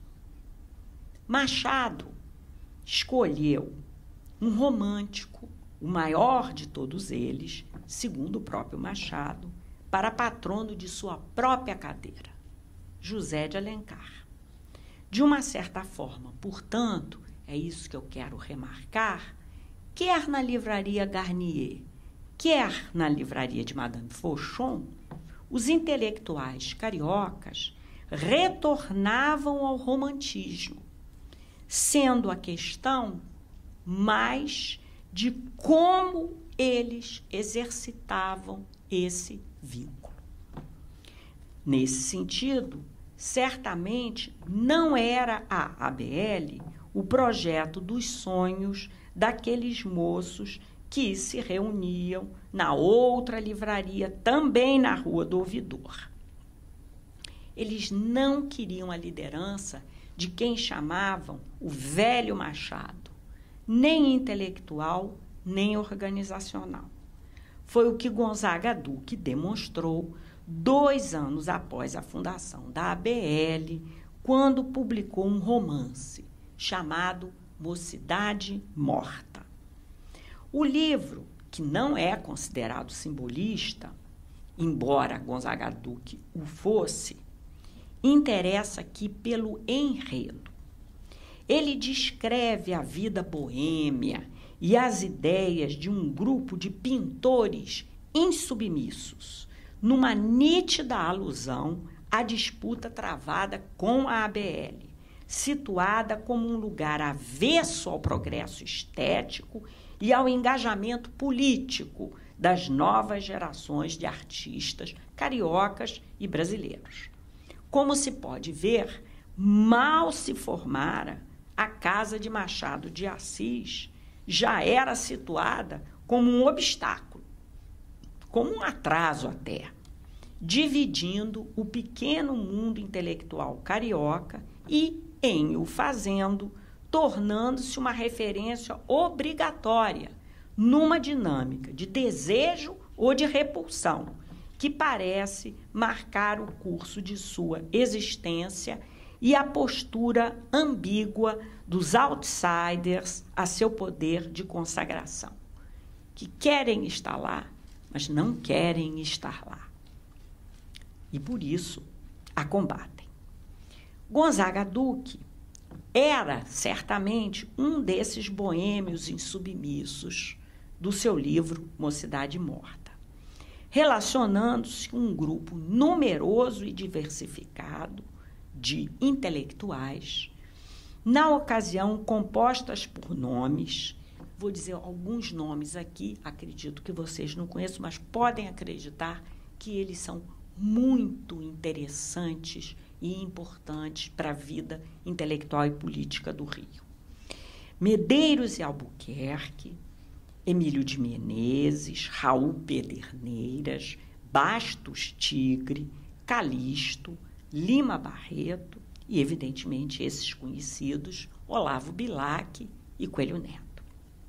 Machado escolheu um romântico, o maior de todos eles, segundo o próprio Machado, para patrono de sua própria cadeira, José de Alencar. De uma certa forma, portanto, é isso que eu quero remarcar, quer na livraria Garnier, quer na livraria de Madame Fauchon, os intelectuais cariocas retornavam ao romantismo, sendo a questão mais de como eles exercitavam esse vínculo. Nesse sentido, certamente não era a A B L o projeto dos sonhos daqueles moços que se reuniam na outra livraria, também na Rua do Ouvidor. Eles não queriam a liderança de quem chamavam o velho Machado, nem intelectual, nem organizacional. Foi o que Gonzaga Duque demonstrou dois anos após a fundação da A B L, quando publicou um romance chamado Mocidade Morta. O livro, que não é considerado simbolista, embora Gonzaga Duque o fosse, interessa aqui pelo enredo. Ele descreve a vida boêmia e as ideias de um grupo de pintores insubmissos, numa nítida alusão à disputa travada com a A B L, situada como um lugar avesso ao progresso estético e ao engajamento político das novas gerações de artistas cariocas e brasileiros. Como se pode ver, mal se formara, a casa de Machado de Assis já era situada como um obstáculo, como um atraso até, dividindo o pequeno mundo intelectual carioca e, em o fazendo, tornando-se uma referência obrigatória numa dinâmica de desejo ou de repulsão que parece marcar o curso de sua existência e a postura ambígua dos outsiders a seu poder de consagração, que querem estar lá, mas não querem estar lá. E por isso a combatem. Gonzaga Duque era, certamente, um desses boêmios insubmissos do seu livro Mocidade Morta, relacionando-se com um grupo numeroso e diversificado de intelectuais, na ocasião compostas por nomes, vou dizer alguns nomes aqui, acredito que vocês não conheçam, mas podem acreditar que eles são muito interessantes e importantes para a vida intelectual e política do Rio. Medeiros e Albuquerque, Emílio de Menezes, Raul Pederneiras, Bastos Tigre, Calixto, Lima Barreto e, evidentemente, esses conhecidos, Olavo Bilac e Coelho Neto.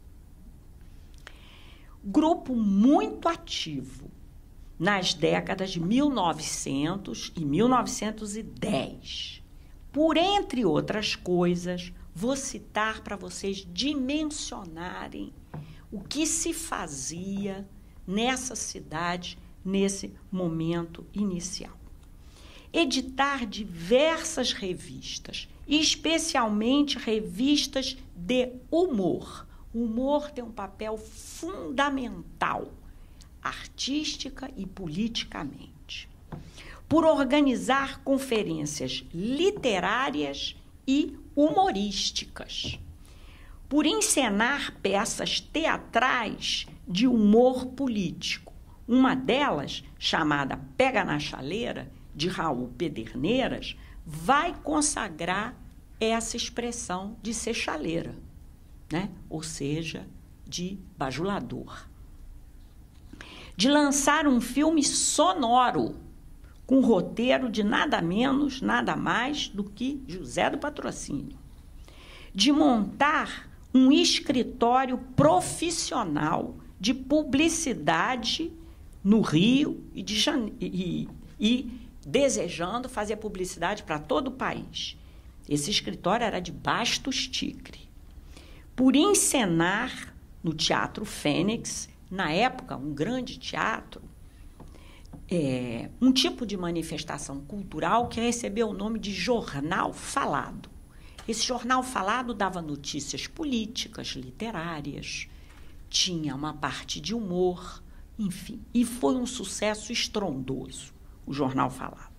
Grupo muito ativo nas décadas de mil e novecentos e mil novecentos e dez. Por entre outras coisas, vou citar para vocês dimensionarem o que se fazia nessa cidade nesse momento inicial. Editar diversas revistas, especialmente revistas de humor. O humor tem um papel fundamental, artística e politicamente. Por organizar conferências literárias e humorísticas. Por encenar peças teatrais de humor político. Uma delas, chamada Pega na Chaleira, de Raul Pederneiras, vai consagrar essa expressão de seixaleira, né? Ou seja, de bajulador. De lançar um filme sonoro, com roteiro de nada menos, nada mais do que José do Patrocínio. De montar um escritório profissional de publicidade no Rio e, de Jane... e, e desejando fazer publicidade para todo o país. Esse escritório era de Bastos Tigre. Por encenar no Teatro Fênix, na época, um grande teatro, é, um tipo de manifestação cultural que recebeu o nome de jornal falado. Esse jornal falado dava notícias políticas, literárias, tinha uma parte de humor, enfim, e foi um sucesso estrondoso, o jornal falado.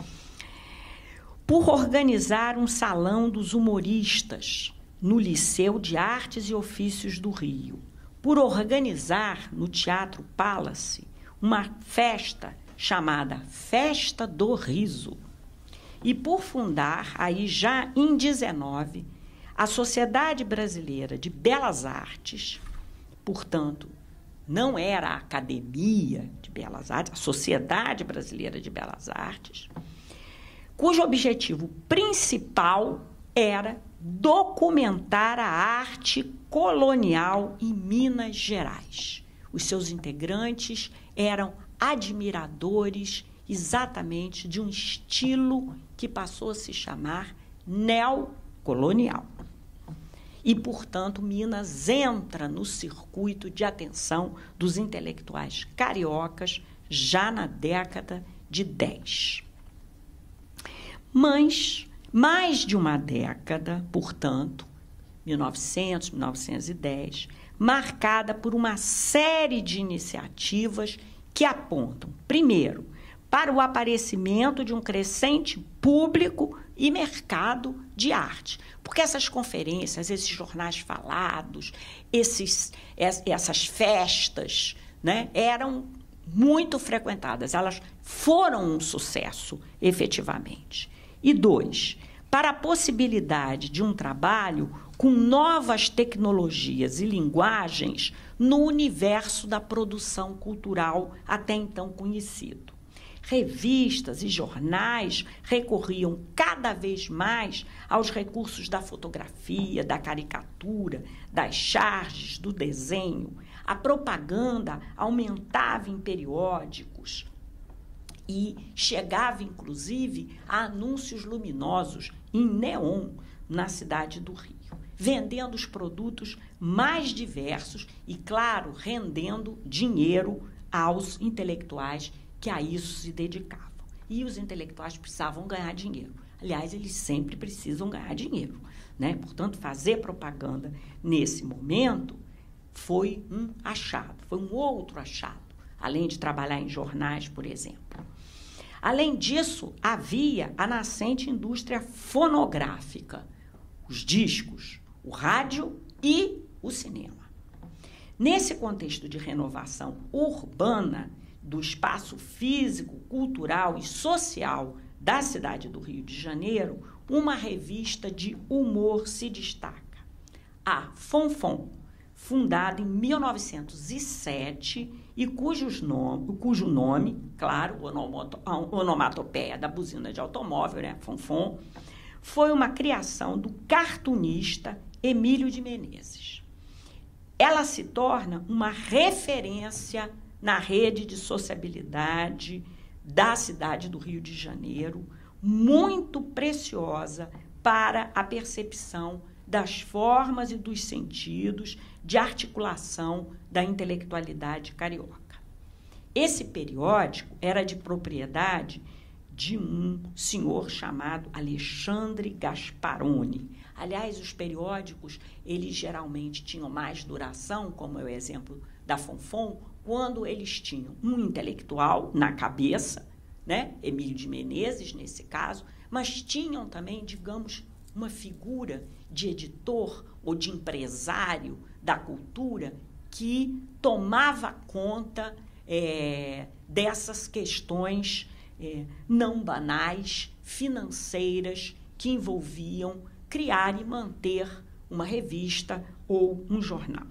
Por organizar um salão dos humoristas no Liceu de Artes e Ofícios do Rio, por organizar no Teatro Palace uma festa chamada Festa do Riso, e por fundar, aí já em dezenove, a Sociedade Brasileira de Belas Artes, portanto, não era a Academia de Belas Artes, a Sociedade Brasileira de Belas Artes, cujo objetivo principal era documentar a arte colonial em Minas Gerais. Os seus integrantes eram admiradores exatamente de um estilo que passou a se chamar neocolonial. E, portanto, Minas entra no circuito de atenção dos intelectuais cariocas já na década de dez. Mas, mais de uma década, portanto, mil e novecentos, mil novecentos e dez, marcada por uma série de iniciativas que apontam, primeiro, para o aparecimento de um crescente público e mercado de arte. Porque essas conferências, esses jornais falados, esses, essas festas, né, eram muito frequentadas, elas foram um sucesso, efetivamente. E dois, para a possibilidade de um trabalho com novas tecnologias e linguagens no universo da produção cultural até então conhecido. Revistas e jornais recorriam cada vez mais aos recursos da fotografia, da caricatura, das charges, do desenho. A propaganda aumentava em periódicos e chegava, inclusive, a anúncios luminosos em neon na cidade do Rio, vendendo os produtos mais diversos e, claro, rendendo dinheiro aos intelectuais que a isso se dedicavam. E os intelectuais precisavam ganhar dinheiro. Aliás, eles sempre precisam ganhar dinheiro, né? Portanto, fazer propaganda nesse momento foi um achado, foi um outro achado, além de trabalhar em jornais, por exemplo. Além disso, havia a nascente indústria fonográfica, os discos, o rádio e o cinema. Nesse contexto de renovação urbana, do espaço físico, cultural e social da cidade do Rio de Janeiro, uma revista de humor se destaca. A Fonfon, fundada em mil novecentos e sete e cujos nome, cujo nome, claro, onomatopeia da buzina de automóvel, né, Fonfon, foi uma criação do cartunista Emílio de Menezes. Ela se torna uma referência na rede de sociabilidade da cidade do Rio de Janeiro, muito preciosa para a percepção das formas e dos sentidos de articulação da intelectualidade carioca. Esse periódico era de propriedade de um senhor chamado Alexandre Gasparoni. Aliás, os periódicos, eles geralmente tinham mais duração, como é o exemplo da Fonfon, quando eles tinham um intelectual na cabeça, né? Emílio de Menezes, nesse caso, mas tinham também, digamos, uma figura de editor ou de empresário da cultura que tomava conta é, dessas questões é, não banais, financeiras, que envolviam criar e manter uma revista ou um jornal.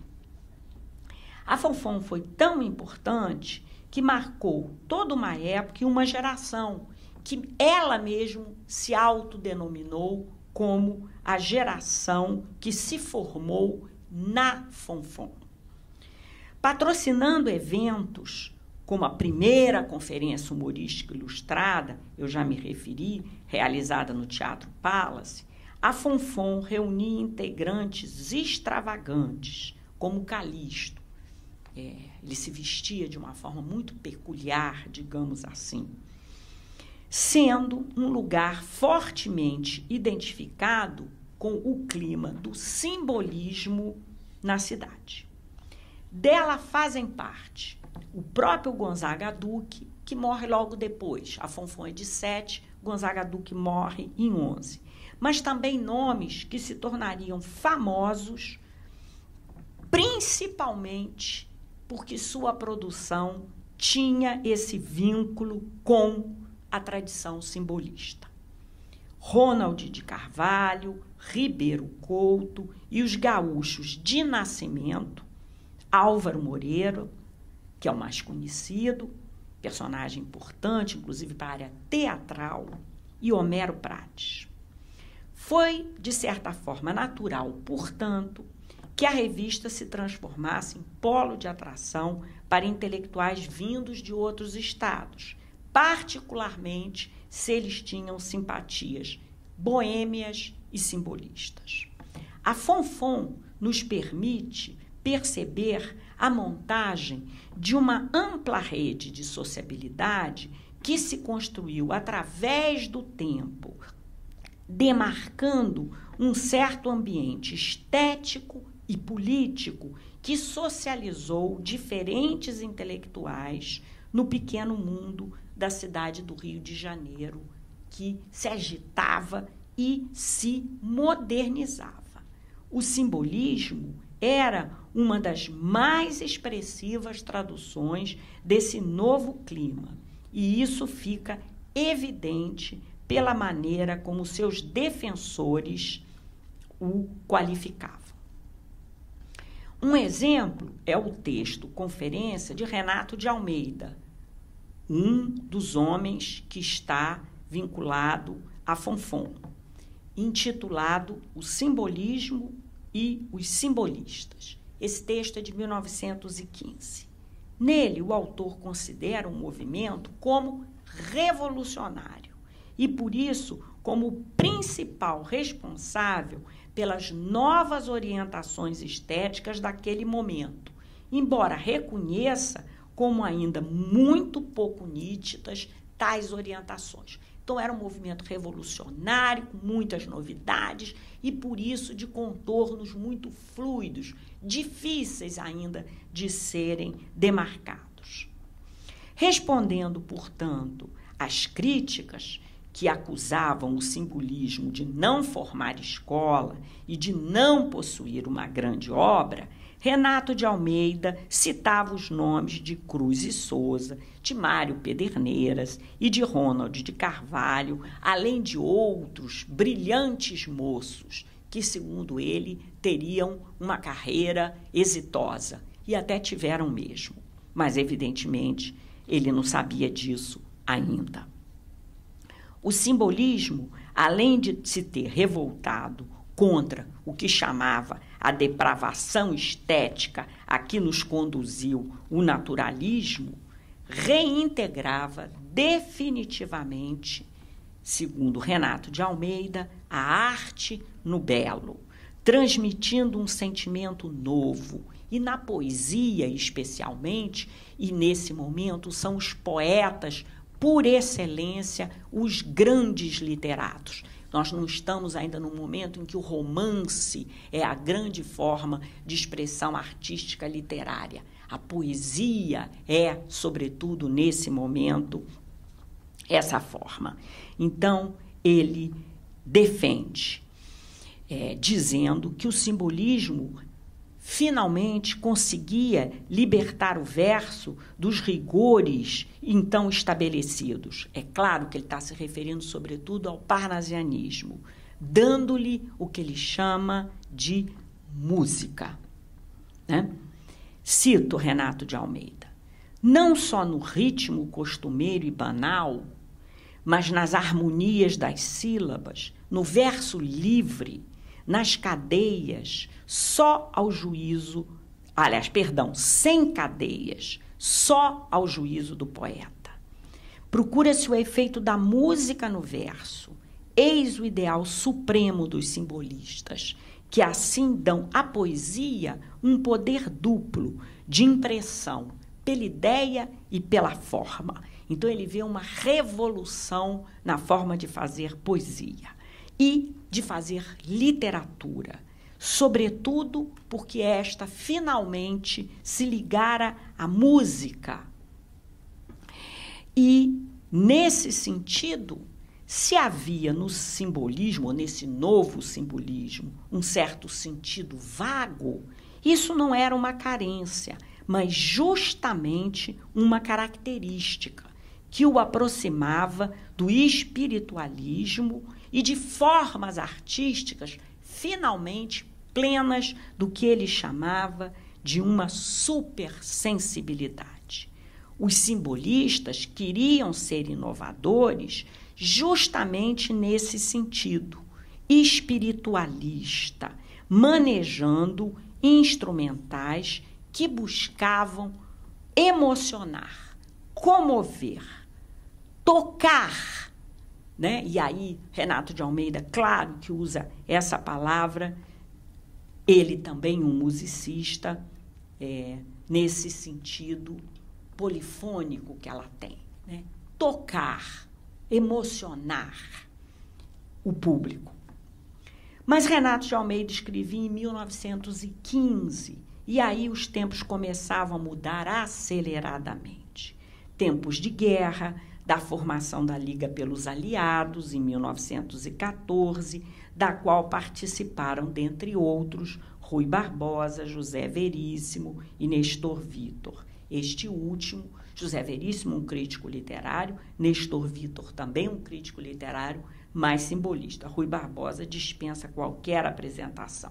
A Fonfon foi tão importante que marcou toda uma época e uma geração, que ela mesma se autodenominou como a geração que se formou na Fonfon. Patrocinando eventos como a primeira conferência humorística ilustrada, eu já me referi, realizada no Teatro Palace, a Fonfon reunia integrantes extravagantes, como Calixto. É, ele se vestia de uma forma muito peculiar, digamos assim, sendo um lugar fortemente identificado com o clima do simbolismo na cidade. Dela fazem parte o próprio Gonzaga Duque, que morre logo depois. A Fonfon é de sete, Gonzaga Duque morre em onze. Mas também nomes que se tornariam famosos, principalmente porque sua produção tinha esse vínculo com a tradição simbolista. Ronald de Carvalho, Ribeiro Couto e os gaúchos de nascimento, Álvaro Moreira, que é o mais conhecido, personagem importante, inclusive para a área teatral, e Homero Prates. Foi, de certa forma, natural, portanto, que a revista se transformasse em polo de atração para intelectuais vindos de outros estados, particularmente se eles tinham simpatias boêmias e simbolistas. A Fonfon nos permite perceber a montagem de uma ampla rede de sociabilidade que se construiu através do tempo, demarcando um certo ambiente estético e político que socializou diferentes intelectuais no pequeno mundo da cidade do Rio de Janeiro, que se agitava e se modernizava. O simbolismo era uma das mais expressivas traduções desse novo clima, e isso fica evidente pela maneira como seus defensores o qualificavam. Um exemplo é o texto Conferência de Renato de Almeida, um dos homens que está vinculado à Fonfon, intitulado O Simbolismo e os Simbolistas. Esse texto é de mil novecentos e quinze. Nele, o autor considera o movimento como revolucionário e, por isso, como o principal responsável pelas novas orientações estéticas daquele momento, embora reconheça como ainda muito pouco nítidas tais orientações. Então, era um movimento revolucionário, com muitas novidades e, por isso, de contornos muito fluidos, difíceis ainda de serem demarcados. Respondendo, portanto, às críticas que acusavam o simbolismo de não formar escola e de não possuir uma grande obra, Renato de Almeida citava os nomes de Cruz e Souza, de Mário Pederneiras e de Ronald de Carvalho, além de outros brilhantes moços que, segundo ele, teriam uma carreira exitosa, e até tiveram mesmo. Mas, evidentemente, ele não sabia disso ainda. O simbolismo, além de se ter revoltado contra o que chamava a depravação estética a que nos conduziu o naturalismo, reintegrava definitivamente, segundo Renato de Almeida, a arte no belo, transmitindo um sentimento novo. E na poesia, especialmente, e nesse momento, são os poetas, por excelência, os grandes literatos. Nós não estamos ainda no momento em que o romance é a grande forma de expressão artística literária. A poesia é, sobretudo nesse momento, essa forma. Então, ele defende, é, dizendo que o simbolismo finalmente conseguia libertar o verso dos rigores então estabelecidos. É claro que ele está se referindo, sobretudo, ao parnasianismo, dando-lhe o que ele chama de música, né? Cito Renato de Almeida: não só no ritmo costumeiro e banal, mas nas harmonias das sílabas, no verso livre, nas cadeias, só ao juízo, aliás, perdão, sem cadeias, só ao juízo do poeta. Procura-se o efeito da música no verso, eis o ideal supremo dos simbolistas, que assim dão à poesia um poder duplo de impressão, pela ideia e pela forma. Então, ele vê uma revolução na forma de fazer poesia e de fazer literatura, sobretudo porque esta finalmente se ligara à música. E, nesse sentido, se havia no simbolismo, ou nesse novo simbolismo, um certo sentido vago, isso não era uma carência, mas justamente uma característica que o aproximava do espiritualismo e de formas artísticas finalmente plenas do que ele chamava de uma supersensibilidade. Os simbolistas queriam ser inovadores justamente nesse sentido, espiritualista, manejando instrumentais que buscavam emocionar, comover, tocar, né? E aí, Renato de Almeida, claro que usa essa palavra, ele também um musicista, é, nesse sentido polifônico que ela tem, né? Tocar, emocionar o público. Mas Renato de Almeida escrevia em mil novecentos e quinze, e aí os tempos começavam a mudar aceleradamente. Tempos de guerra, da formação da Liga pelos Aliados, em mil novecentos e quatorze, da qual participaram, dentre outros, Rui Barbosa, José Veríssimo e Nestor Vitor. Este último, José Veríssimo, um crítico literário, Nestor Vitor, também um crítico literário, mais simbolista. Rui Barbosa dispensa qualquer apresentação.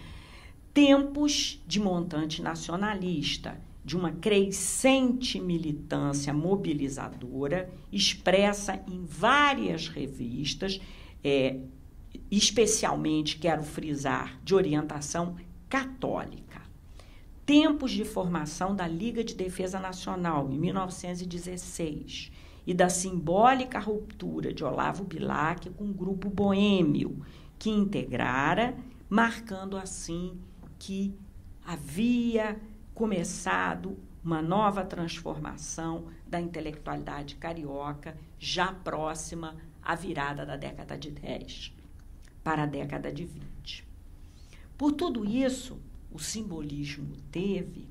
Tempos de montante nacionalista, de uma crescente militância mobilizadora, expressa em várias revistas, é, especialmente, quero frisar, de orientação católica. Tempos de formação da Liga de Defesa Nacional, em mil novecentos e dezesseis, e da simbólica ruptura de Olavo Bilac com o Grupo Boêmio, que integrara, marcando assim que havia começado uma nova transformação da intelectualidade carioca, já próxima à virada da década de dez para a década de vinte. Por tudo isso, o simbolismo teve,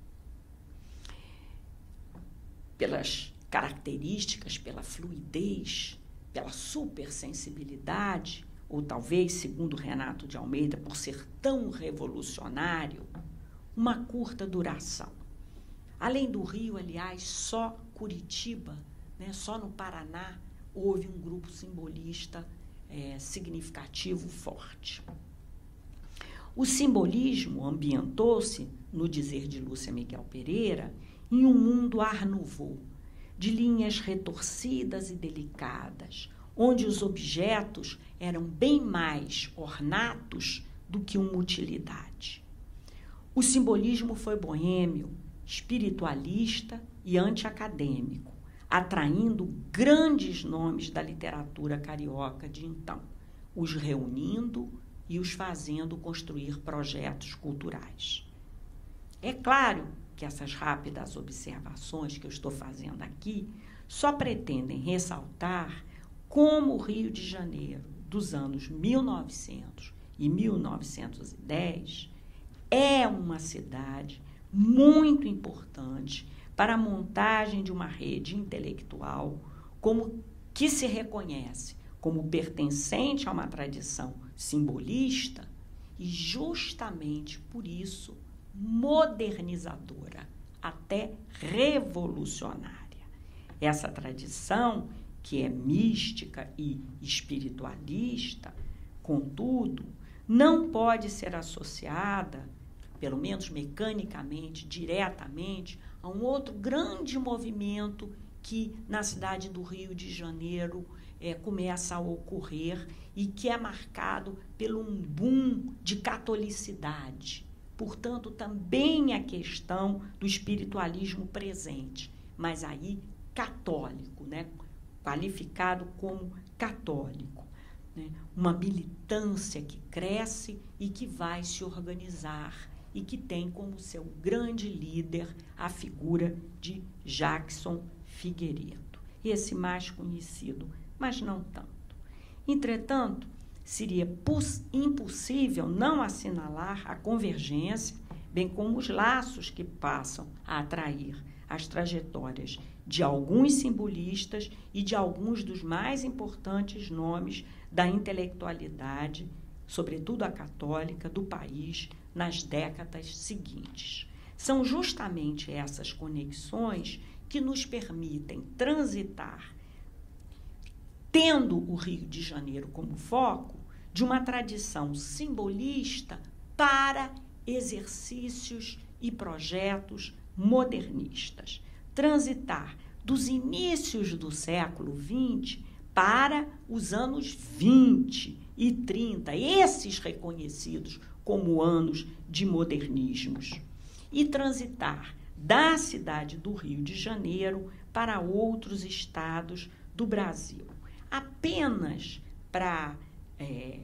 pelas características, pela fluidez, pela supersensibilidade, ou talvez, segundo Renato de Almeida, por ser tão revolucionário, uma curta duração. Além do Rio, aliás, só Curitiba, né, só no Paraná, houve um grupo simbolista é, significativo, forte. O simbolismo ambientou-se, no dizer de Lúcia Miguel Pereira, em um mundo art nouveau, de linhas retorcidas e delicadas, onde os objetos eram bem mais ornatos do que uma utilidade. O simbolismo foi boêmio, espiritualista e antiacadêmico, atraindo grandes nomes da literatura carioca de então, os reunindo e os fazendo construir projetos culturais. É claro que essas rápidas observações que eu estou fazendo aqui só pretendem ressaltar como o Rio de Janeiro dos anos mil e novecentos e mil novecentos e dez é uma cidade muito importante para a montagem de uma rede intelectual como que se reconhece como pertencente a uma tradição simbolista e justamente por isso modernizadora, até revolucionária. Essa tradição, que é mística e espiritualista, contudo, não pode ser associada, pelo menos mecanicamente, diretamente, a um outro grande movimento que na cidade do Rio de Janeiro é, começa a ocorrer e que é marcado pelo um boom de catolicidade. Portanto, também a questão do espiritualismo presente, mas aí católico, né? Qualificado como católico. Né? Uma militância que cresce e que vai se organizar e que tem como seu grande líder a figura de Jackson Figueiredo, esse mais conhecido, mas não tanto. Entretanto, seria impossível não assinalar a convergência, bem como os laços que passam a atrair as trajetórias de alguns simbolistas e de alguns dos mais importantes nomes da intelectualidade, sobretudo a católica, do país nas décadas seguintes. São justamente essas conexões que nos permitem transitar, tendo o Rio de Janeiro como foco, de uma tradição simbolista para exercícios e projetos modernistas. Transitar dos inícios do século vinte para os anos vinte e trinta, esses reconhecidos como anos de modernismos. E transitar da cidade do Rio de Janeiro para outros estados do Brasil. Apenas para é,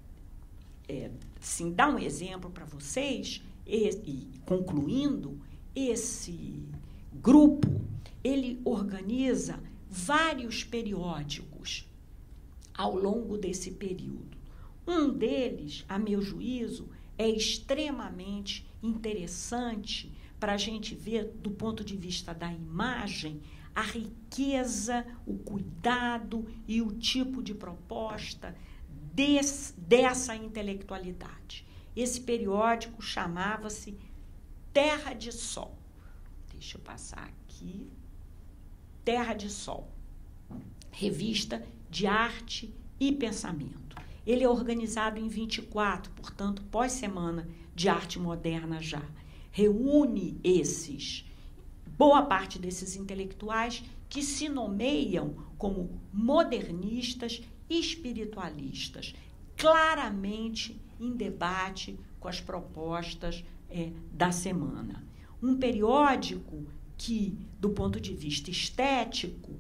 é, assim, dar um exemplo para vocês, e, e concluindo, esse grupo, ele organiza vários periódicos ao longo desse período. Um deles, a meu juízo, é extremamente interessante para a gente ver, do ponto de vista da imagem, a riqueza, o cuidado e o tipo de proposta desse, dessa intelectualidade. Esse periódico chamava-se Terra de Sol. Deixa eu passar aqui. Terra de Sol. Revista de Arte e Pensamento. Ele é organizado em vinte e quatro, portanto, pós-semana de arte moderna já. Reúne esses, boa parte desses intelectuais que se nomeiam como modernistas e espiritualistas, claramente em debate com as propostas é, da semana. Um periódico que, do ponto de vista estético,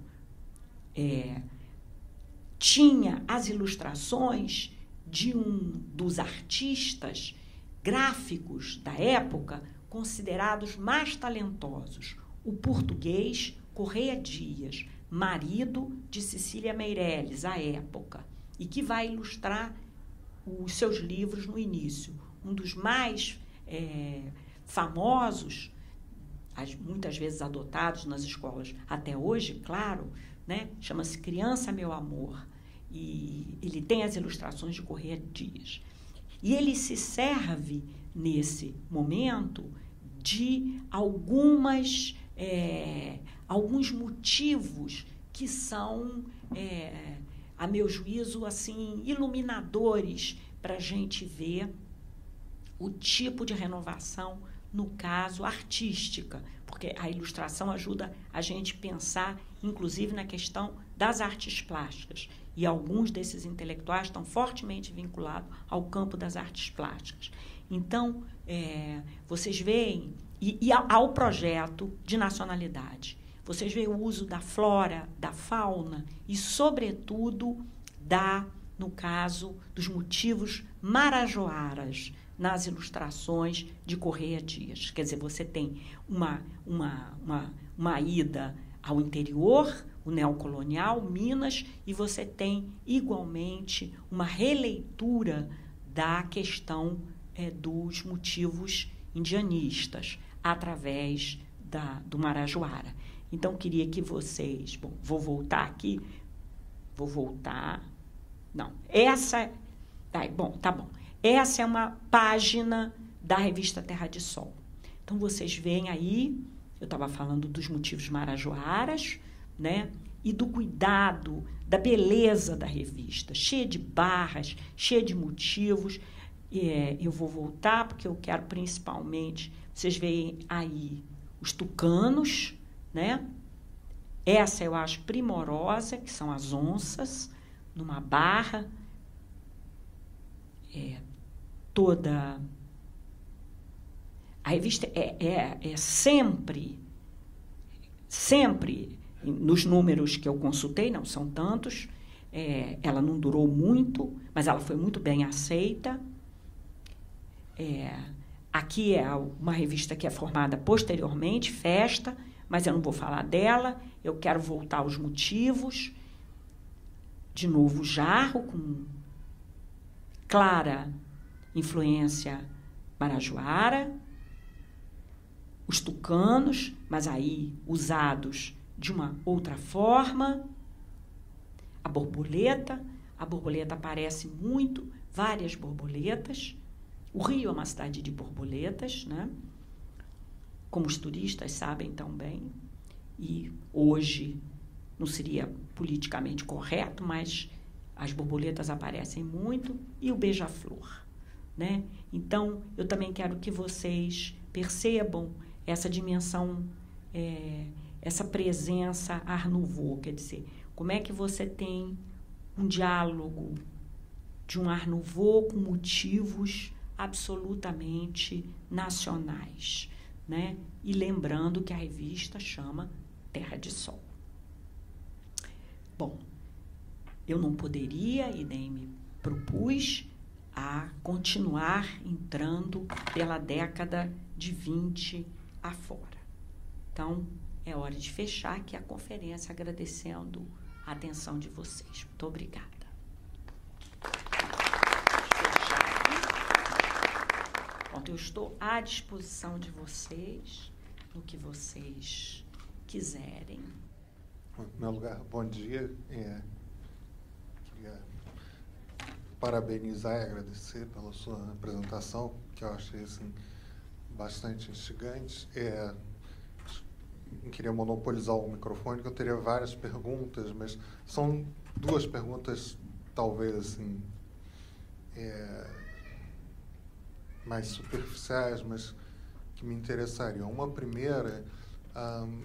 é, tinha as ilustrações de um dos artistas gráficos da época considerados mais talentosos, o português Correia Dias, marido de Cecília Meirelles, à época, e que vai ilustrar os seus livros no início. Um dos mais é, famosos, muitas vezes adotados nas escolas até hoje, claro, né? Chama-se Criança, Meu Amor, e ele tem as ilustrações de Correia Dias. E ele se serve, nesse momento, de algumas, é, alguns motivos que são, é, a meu juízo, assim, iluminadores para a gente ver o tipo de renovação, no caso, artística, porque a ilustração ajuda a gente a pensar, inclusive, na questão das artes plásticas. E alguns desses intelectuais estão fortemente vinculados ao campo das artes plásticas. Então, é, vocês veem, e, e ao projeto de nacionalidade, vocês veem o uso da flora, da fauna e, sobretudo, da, no caso, dos motivos marajoaras nas ilustrações de Correia Dias. Quer dizer, você tem uma, uma, uma, uma ida ao interior, o neocolonial, Minas, e você tem, igualmente, uma releitura da questão é, dos motivos indianistas, através da, do Marajoara. Então, queria que vocês... Bom, vou voltar aqui. Vou voltar... Não, essa... Tá, bom, tá bom. Essa é uma página da revista Terra de Sol. Então, vocês veem aí, eu estava falando dos motivos marajoaras, né? E do cuidado, da beleza da revista, cheia de barras, cheia de motivos. É, eu vou voltar, porque eu quero principalmente, vocês veem aí os tucanos, né? Essa eu acho primorosa, que são as onças, numa barra, é, toda... A revista é, é, é sempre, sempre, nos números que eu consultei, não são tantos, é, ela não durou muito, mas ela foi muito bem aceita. É, aqui é uma revista que é formada posteriormente, Festa, mas eu não vou falar dela, eu quero voltar aos motivos. De novo, Jarro, com clara influência marajoara, os tucanos, mas aí usados de uma outra forma, a borboleta, a borboleta aparece muito, várias borboletas. O Rio é uma cidade de borboletas, né? Como os turistas sabem tão bem, e hoje não seria politicamente correto, mas as borboletas aparecem muito, e o beija-flor, né? Então, eu também quero que vocês percebam essa dimensão, é, essa presença Art Nouveau, quer dizer, como é que você tem um diálogo de um Art Nouveau com motivos absolutamente nacionais, né? E lembrando que a revista chama Terra de Sol. Bom, eu não poderia e nem me propus a continuar entrando pela década de vinte afora. Então, é hora de fechar aqui a conferência, agradecendo a atenção de vocês. Muito obrigada. Pronto, eu estou à disposição de vocês, no que vocês quiserem. Em primeiro lugar, bom dia. É, queria parabenizar e agradecer pela sua apresentação, que eu achei assim, bastante instigante. É, não queria monopolizar o microfone, que eu teria várias perguntas, mas são duas perguntas, talvez, assim, é, mais superficiais, mas que me interessariam. Uma primeira, hum,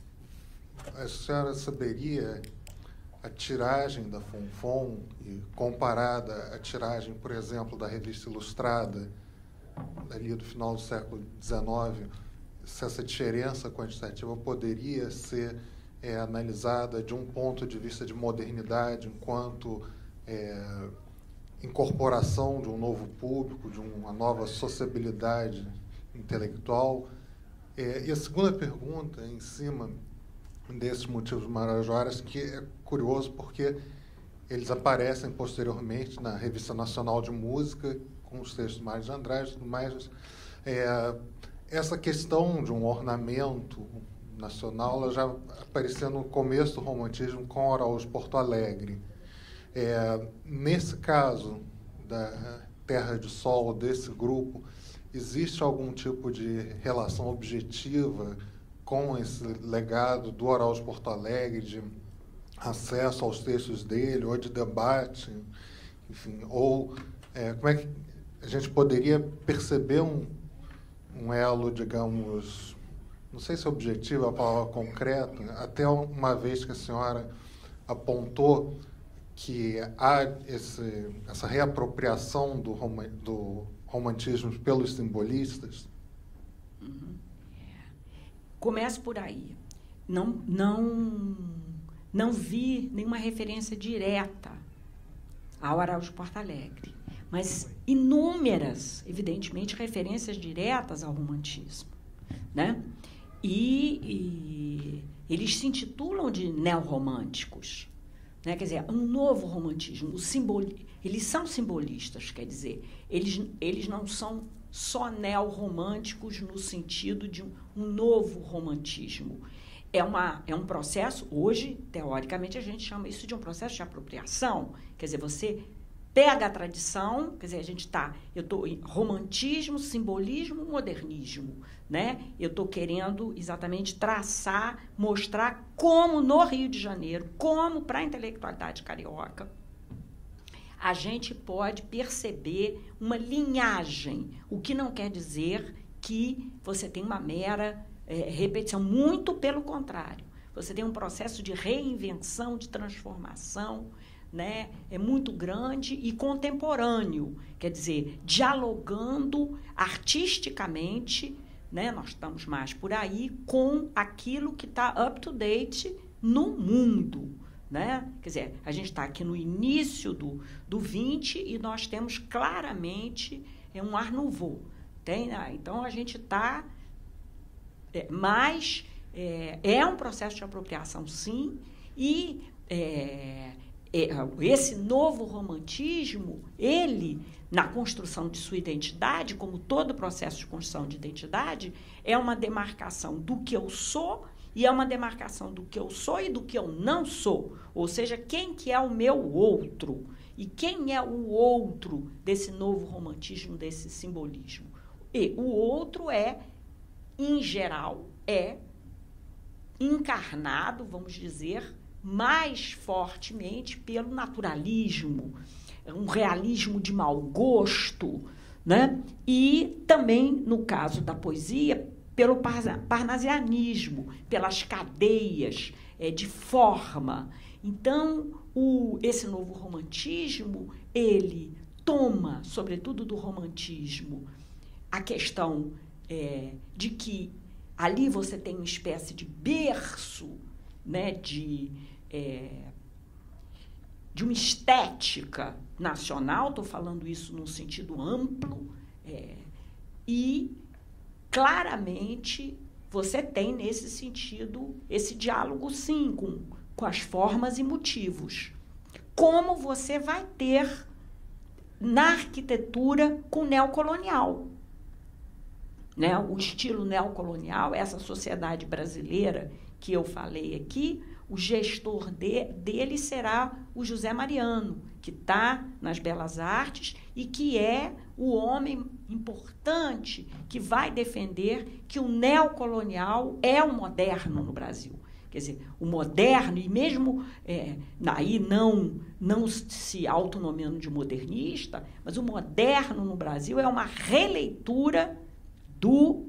a senhora saberia a tiragem da Fonfon, e comparada à tiragem, por exemplo, da Revista Ilustrada, ali do final do século dezenove, se essa diferença quantitativa poderia ser é, analisada de um ponto de vista de modernidade, enquanto é, incorporação de um novo público, de uma nova sociabilidade intelectual. É, e a segunda pergunta, em cima desses motivos marajoaras, que é curioso porque eles aparecem posteriormente na Revista Nacional de Música, com os textos de Mário de Andrade e tudo mais. É, essa questão de um ornamento nacional, ela já aparecia no começo do romantismo com Araújo Porto Alegre. É, nesse caso da Terra de Sol, desse grupo, existe algum tipo de relação objetiva com esse legado do Araújo Porto Alegre, de acesso aos textos dele, ou de debate, enfim, ou é, como é que a gente poderia perceber um, um elo, digamos, não sei se é objetivo, a palavra concreta, até uma vez que a senhora apontou que há esse, essa reapropriação do, rom, do romantismo pelos simbolistas? Uhum. Começo por aí. Não, não, não vi nenhuma referência direta ao Araújo Porto Alegre, mas inúmeras, evidentemente, referências diretas ao romantismo, né? E, e eles se intitulam de neorromânticos, né? Quer dizer, um novo romantismo. O simbol, eles são simbolistas, quer dizer, eles, eles não são só neorromânticos no sentido de um, um novo romantismo. É, uma, é um processo, hoje, teoricamente, a gente chama isso de um processo de apropriação. Quer dizer, você pega a tradição, quer dizer, a gente está, eu estou em romantismo, simbolismo, modernismo, né? Eu estou querendo exatamente traçar, mostrar como no Rio de Janeiro, como para a intelectualidade carioca, a gente pode perceber uma linhagem, o que não quer dizer que você tem uma mera é, repetição, muito pelo contrário. Você tem um processo de reinvenção, de transformação, né, é muito grande e contemporâneo, quer dizer, dialogando artisticamente, né, nós estamos mais por aí, com aquilo que está up to date no mundo, né? Quer dizer, a gente está aqui no início do, do vinte e nós temos claramente é, um Art Nouveau, tem, né? Então a gente está é, mais, é, é um processo de apropriação, sim, e é, esse novo romantismo, ele, na construção de sua identidade, como todo processo de construção de identidade, é uma demarcação do que eu sou e é uma demarcação do que eu sou e do que eu não sou. Ou seja, quem que é o meu outro e quem é o outro desse novo romantismo, desse simbolismo. E o outro é, em geral, é encarnado, vamos dizer, mais fortemente pelo naturalismo, um realismo de mau gosto, né? E também, no caso da poesia, pelo parnasianismo, pelas cadeias é, de forma. Então, o, esse novo romantismo, ele toma, sobretudo do romantismo, a questão é, de que ali você tem uma espécie de berço, né, de... É, de uma estética nacional, estou falando isso num sentido amplo, é, e claramente você tem nesse sentido esse diálogo, sim, com, com as formas e motivos. Como você vai ter na arquitetura com o neocolonial. Né? O estilo neocolonial, essa sociedade brasileira que eu falei aqui, o gestor de, dele será o José Mariano, que está nas Belas Artes e que é o homem importante que vai defender que o neocolonial é o moderno no Brasil. Quer dizer, o moderno, e mesmo é, aí não, não se autonomeando de modernista, mas o moderno no Brasil é uma releitura do,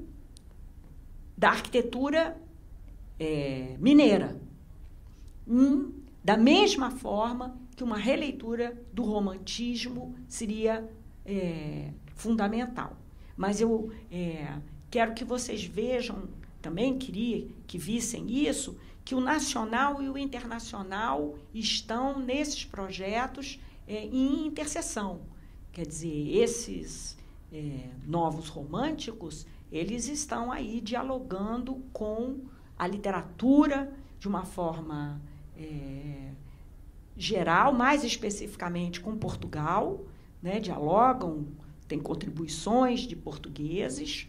da arquitetura é, mineira. Hum, da mesma forma que uma releitura do romantismo seria é, fundamental. Mas eu é, quero que vocês vejam, também queria que vissem isso, que o nacional e o internacional estão nesses projetos é, em interseção. Quer dizer, esses é, novos românticos, eles estão aí dialogando com a literatura de uma forma é, geral, mais especificamente com Portugal, né, dialogam, tem contribuições de portugueses.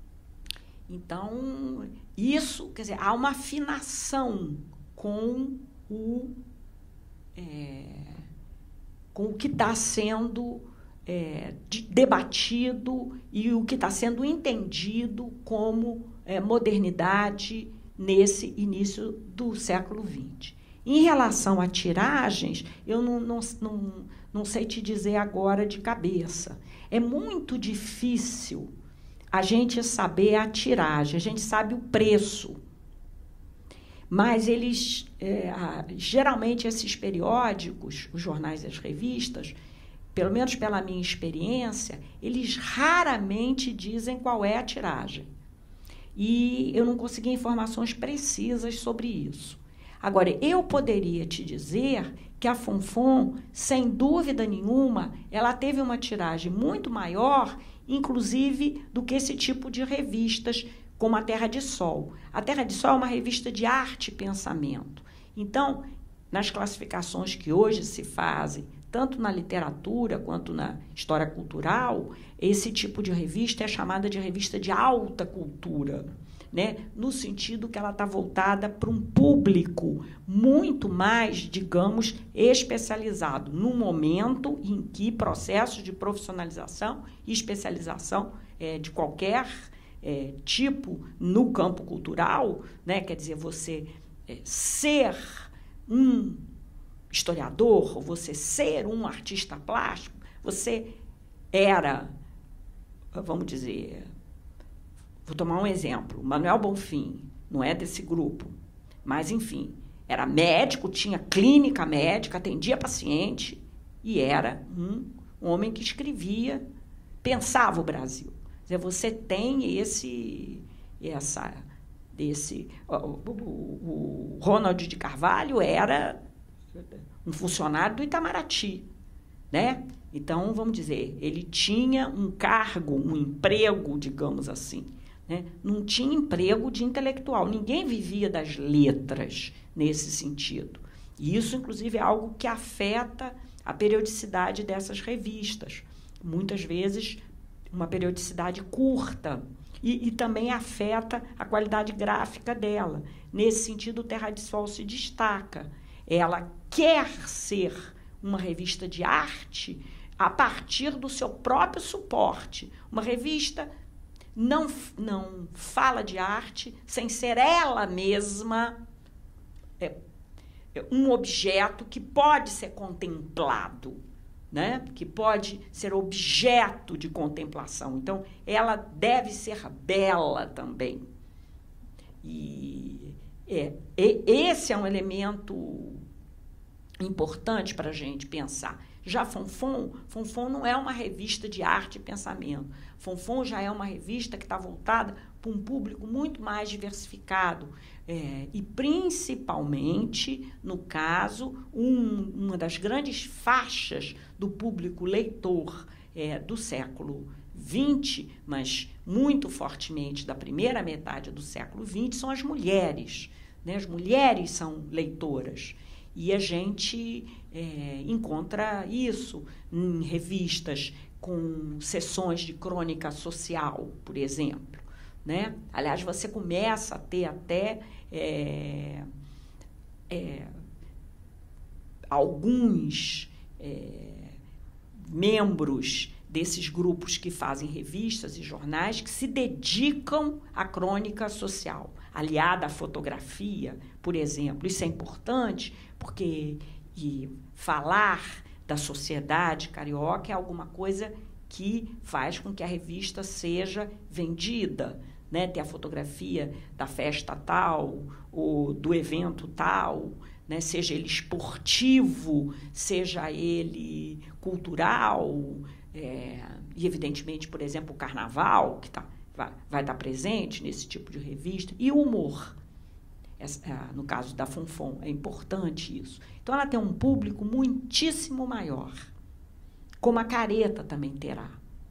Então, isso, quer dizer, há uma afinação com o, é, com o que está sendo é, de, debatido e o que está sendo entendido como é, modernidade nesse início do século vinte. Em relação a tiragens, eu não, não, não, não sei te dizer agora de cabeça. É muito difícil a gente saber a tiragem, a gente sabe o preço. Mas eles, é, geralmente, esses periódicos, os jornais e as revistas, pelo menos pela minha experiência, eles raramente dizem qual é a tiragem. E eu não consegui informações precisas sobre isso. Agora, eu poderia te dizer que a Fonfon, sem dúvida nenhuma, ela teve uma tiragem muito maior, inclusive, do que esse tipo de revistas, como a Terra de Sol. A Terra de Sol é uma revista de arte e pensamento. Então, nas classificações que hoje se fazem, tanto na literatura quanto na história cultural, esse tipo de revista é chamada de revista de alta cultura, né? No sentido que ela está voltada para um público muito mais, digamos, especializado, no momento em que processos de profissionalização e especialização é, de qualquer é, tipo no campo cultural, né? Quer dizer, você é, ser um historiador, ou você ser um artista plástico, você era, vamos dizer, vou tomar um exemplo, Manuel Bonfim, não é desse grupo, mas, enfim, era médico, tinha clínica médica, atendia paciente e era um homem que escrevia, pensava o Brasil. Quer dizer, você tem esse, essa, esse, o, o, o Ronald de Carvalho era um funcionário do Itamaraty, né? Então, vamos dizer, ele tinha um cargo, um emprego, digamos assim, né? Não tinha emprego de intelectual, ninguém vivia das letras nesse sentido. E isso, inclusive, é algo que afeta a periodicidade dessas revistas. Muitas vezes, uma periodicidade curta, e, e também afeta a qualidade gráfica dela. Nesse sentido, o Terra de Sol se destaca. Ela quer ser uma revista de arte a partir do seu próprio suporte. Uma revista não, não fala de arte sem ser ela mesma é, um objeto que pode ser contemplado, né? Que pode ser objeto de contemplação. Então, ela deve ser bela também. E, é, e esse é um elemento importante para a gente pensar. Já Fonfon, Fonfon não é uma revista de arte e pensamento. Fonfon já é uma revista que está voltada para um público muito mais diversificado. É, e, principalmente, no caso, um, uma das grandes faixas do público leitor é, do século vinte, mas muito fortemente da primeira metade do século vinte, são as mulheres, né? As mulheres são leitoras. E a gente é, encontra isso em revistas com sessões de crônica social, por exemplo, né? Aliás, você começa a ter até é, é, alguns é, membros desses grupos que fazem revistas e jornais que se dedicam à crônica social, aliada à fotografia, por exemplo. Isso é importante porque e falar da sociedade carioca é alguma coisa que faz com que a revista seja vendida, né? Ter a fotografia da festa tal, ou do evento tal, né? Seja ele esportivo, seja ele cultural, é, e, evidentemente, por exemplo, o carnaval, que tá, vai, vai estar presente nesse tipo de revista, e o humor. Essa, no caso da Fonfon, é importante isso. Então, ela tem um público muitíssimo maior, como a Careta também terá.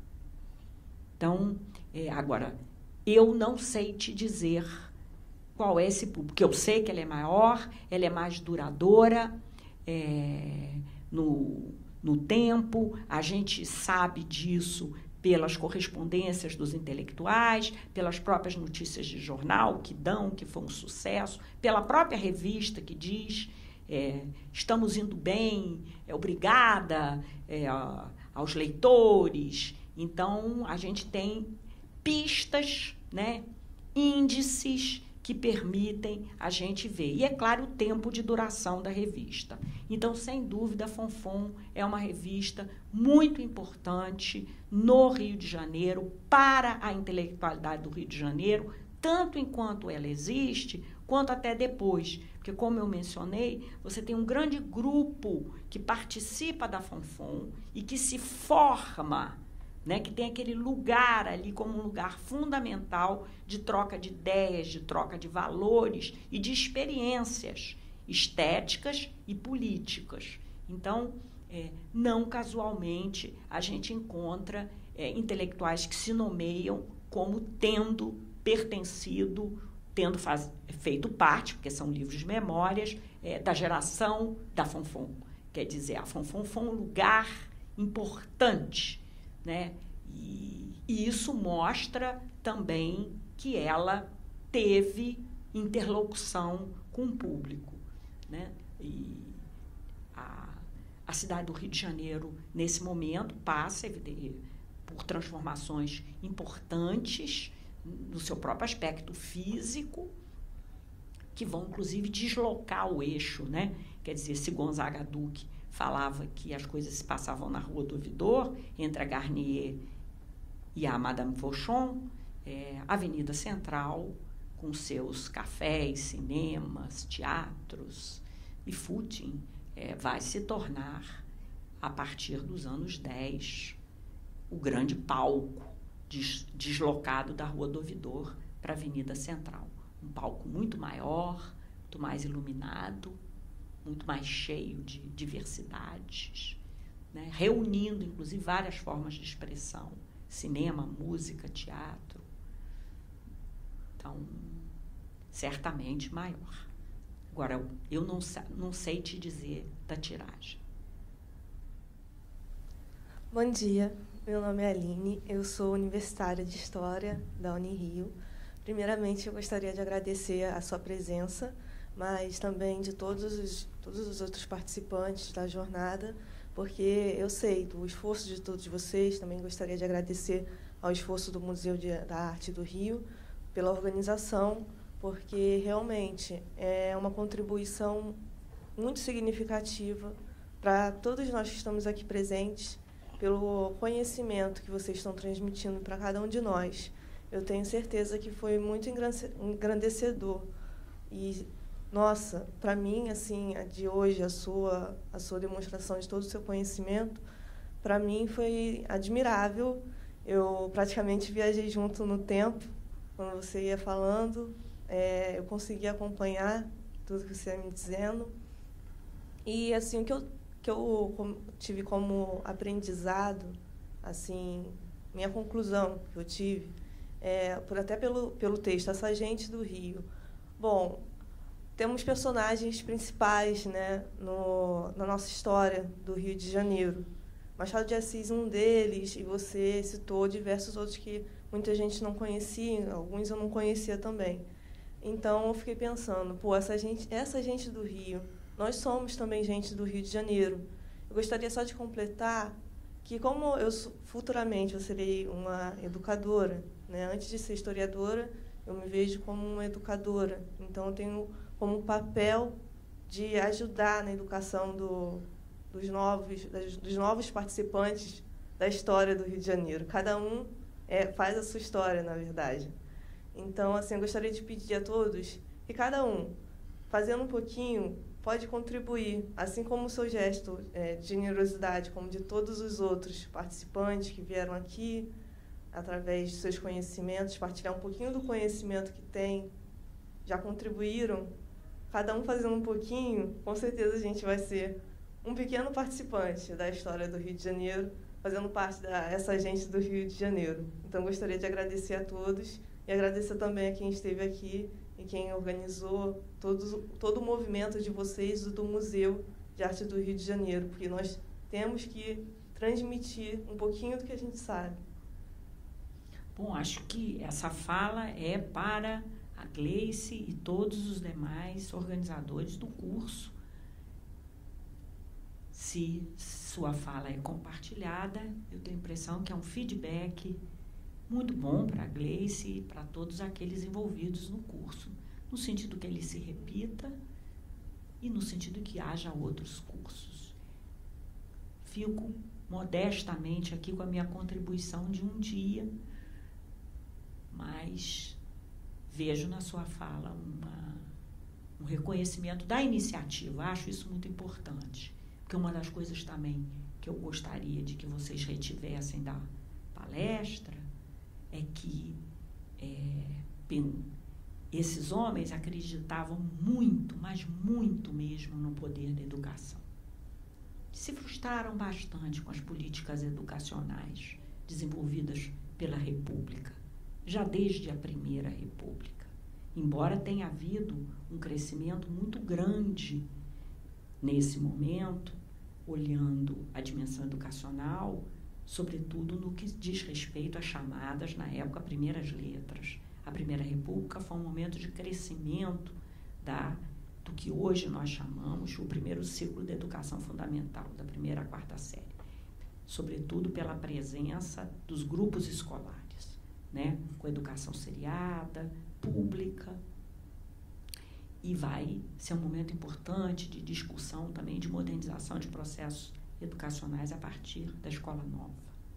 Então, é, agora, eu não sei te dizer qual é esse público, porque eu sei que ela é maior, ela é mais duradoura é, no, no tempo, a gente sabe disso pelas correspondências dos intelectuais, pelas próprias notícias de jornal que dão, que foi um sucesso, pela própria revista que diz é, estamos indo bem, é, obrigada é, aos leitores. Então, a gente tem pistas, né, índices que permitem a gente ver. E, é claro, o tempo de duração da revista. Então, sem dúvida, a Fonfon é uma revista muito importante no Rio de Janeiro, para a intelectualidade do Rio de Janeiro, tanto enquanto ela existe, quanto até depois. Porque, como eu mencionei, você tem um grande grupo que participa da Fonfon e que se forma, né, que tem aquele lugar ali como um lugar fundamental de troca de ideias, de troca de valores e de experiências estéticas e políticas. Então, é, não casualmente, a gente encontra é, intelectuais que se nomeiam como tendo pertencido, tendo faz, feito parte, porque são livros de memórias, é, da geração da Fonfon. Quer dizer, a Fonfon foi um lugar importante, né? E, e isso mostra também que ela teve interlocução com o público, né? E a, a cidade do Rio de Janeiro, nesse momento, passa por transformações importantes no seu próprio aspecto físico, que vão, inclusive, deslocar o eixo, né? Quer dizer, se Gonzaga Duque falava que as coisas se passavam na Rua do Ouvidor, entre a Garnier e a Madame Fauchon, é, a Avenida Central, com seus cafés, cinemas, teatros e footing, é, vai se tornar, a partir dos anos dez, o grande palco des, deslocado da Rua do Ouvidor para a Avenida Central. Um palco muito maior, muito mais iluminado, muito mais cheio de diversidades, né? Reunindo, inclusive, várias formas de expressão, cinema, música, teatro. Então, certamente maior. Agora, eu não, não sei te dizer da tiragem. Bom dia, meu nome é Aline, eu sou universitária de História da Unirio. Primeiramente, eu gostaria de agradecer a sua presença, mas também de todos os, todos os outros participantes da jornada, porque eu sei do esforço de todos vocês. Também gostaria de agradecer ao esforço do Museu de, da Arte do Rio pela organização, porque realmente é uma contribuição muito significativa para todos nós que estamos aqui presentes, pelo conhecimento que vocês estão transmitindo para cada um de nós. Eu tenho certeza que foi muito engrandecedor. E, nossa, para mim, assim, a de hoje, a sua, a sua demonstração de todo o seu conhecimento, para mim foi admirável. Eu praticamente viajei junto no tempo, quando você ia falando, é, eu consegui acompanhar tudo que você ia me dizendo. E, assim, o que eu, que eu tive como aprendizado, assim, minha conclusão que eu tive, É, por, até pelo, pelo texto, Essa Gente do Rio. Bom, temos personagens principais, né, no, na nossa história do Rio de Janeiro. Machado de Assis, um deles, e você citou diversos outros que muita gente não conhecia, alguns eu não conhecia também. Então, eu fiquei pensando, pô, essa gente, essa gente do Rio, nós somos também gente do Rio de Janeiro. Eu gostaria só de completar que, como eu futuramente eu serei uma educadora, né? Antes de ser historiadora, eu me vejo como uma educadora. Então, eu tenho como papel de ajudar na educação do, dos, novos, das, dos novos participantes da história do Rio de Janeiro. Cada um é, faz a sua história, na verdade. Então, assim, eu gostaria de pedir a todos que cada um, fazendo um pouquinho, pode contribuir, assim como o seu gesto é, de generosidade, como de todos os outros participantes que vieram aqui, através de seus conhecimentos, partilhar um pouquinho do conhecimento que tem, já contribuíram, cada um fazendo um pouquinho, com certeza a gente vai ser um pequeno participante da história do Rio de Janeiro, fazendo parte dessa gente do Rio de Janeiro. Então, gostaria de agradecer a todos e agradecer também a quem esteve aqui e quem organizou todos, todo o movimento de vocês do Museu de Arte do Rio de Janeiro, porque nós temos que transmitir um pouquinho do que a gente sabe. Bom, acho que essa fala é para a Gleice e todos os demais organizadores do curso. Se sua fala é compartilhada, eu tenho a impressão que é um feedback muito bom para a Gleice e para todos aqueles envolvidos no curso, no sentido que ele se repita e no sentido que haja outros cursos. Fico modestamente aqui com a minha contribuição de um dia, mas vejo na sua fala uma, um reconhecimento da iniciativa. Acho isso muito importante, porque uma das coisas também que eu gostaria de que vocês retivessem da palestra é que é, esses homens acreditavam muito, mas muito mesmo, no poder da educação. Se frustraram bastante com as políticas educacionais desenvolvidas pela República, já desde a Primeira República. Embora tenha havido um crescimento muito grande nesse momento, olhando a dimensão educacional, sobretudo no que diz respeito às chamadas, na época, primeiras letras. A Primeira República foi um momento de crescimento da, do que hoje nós chamamos o primeiro ciclo de educação fundamental, da primeira à quarta série, sobretudo pela presença dos grupos escolares, né? Com educação seriada, pública, e vai ser um momento importante de discussão também de modernização de processos educacionais a partir da escola nova.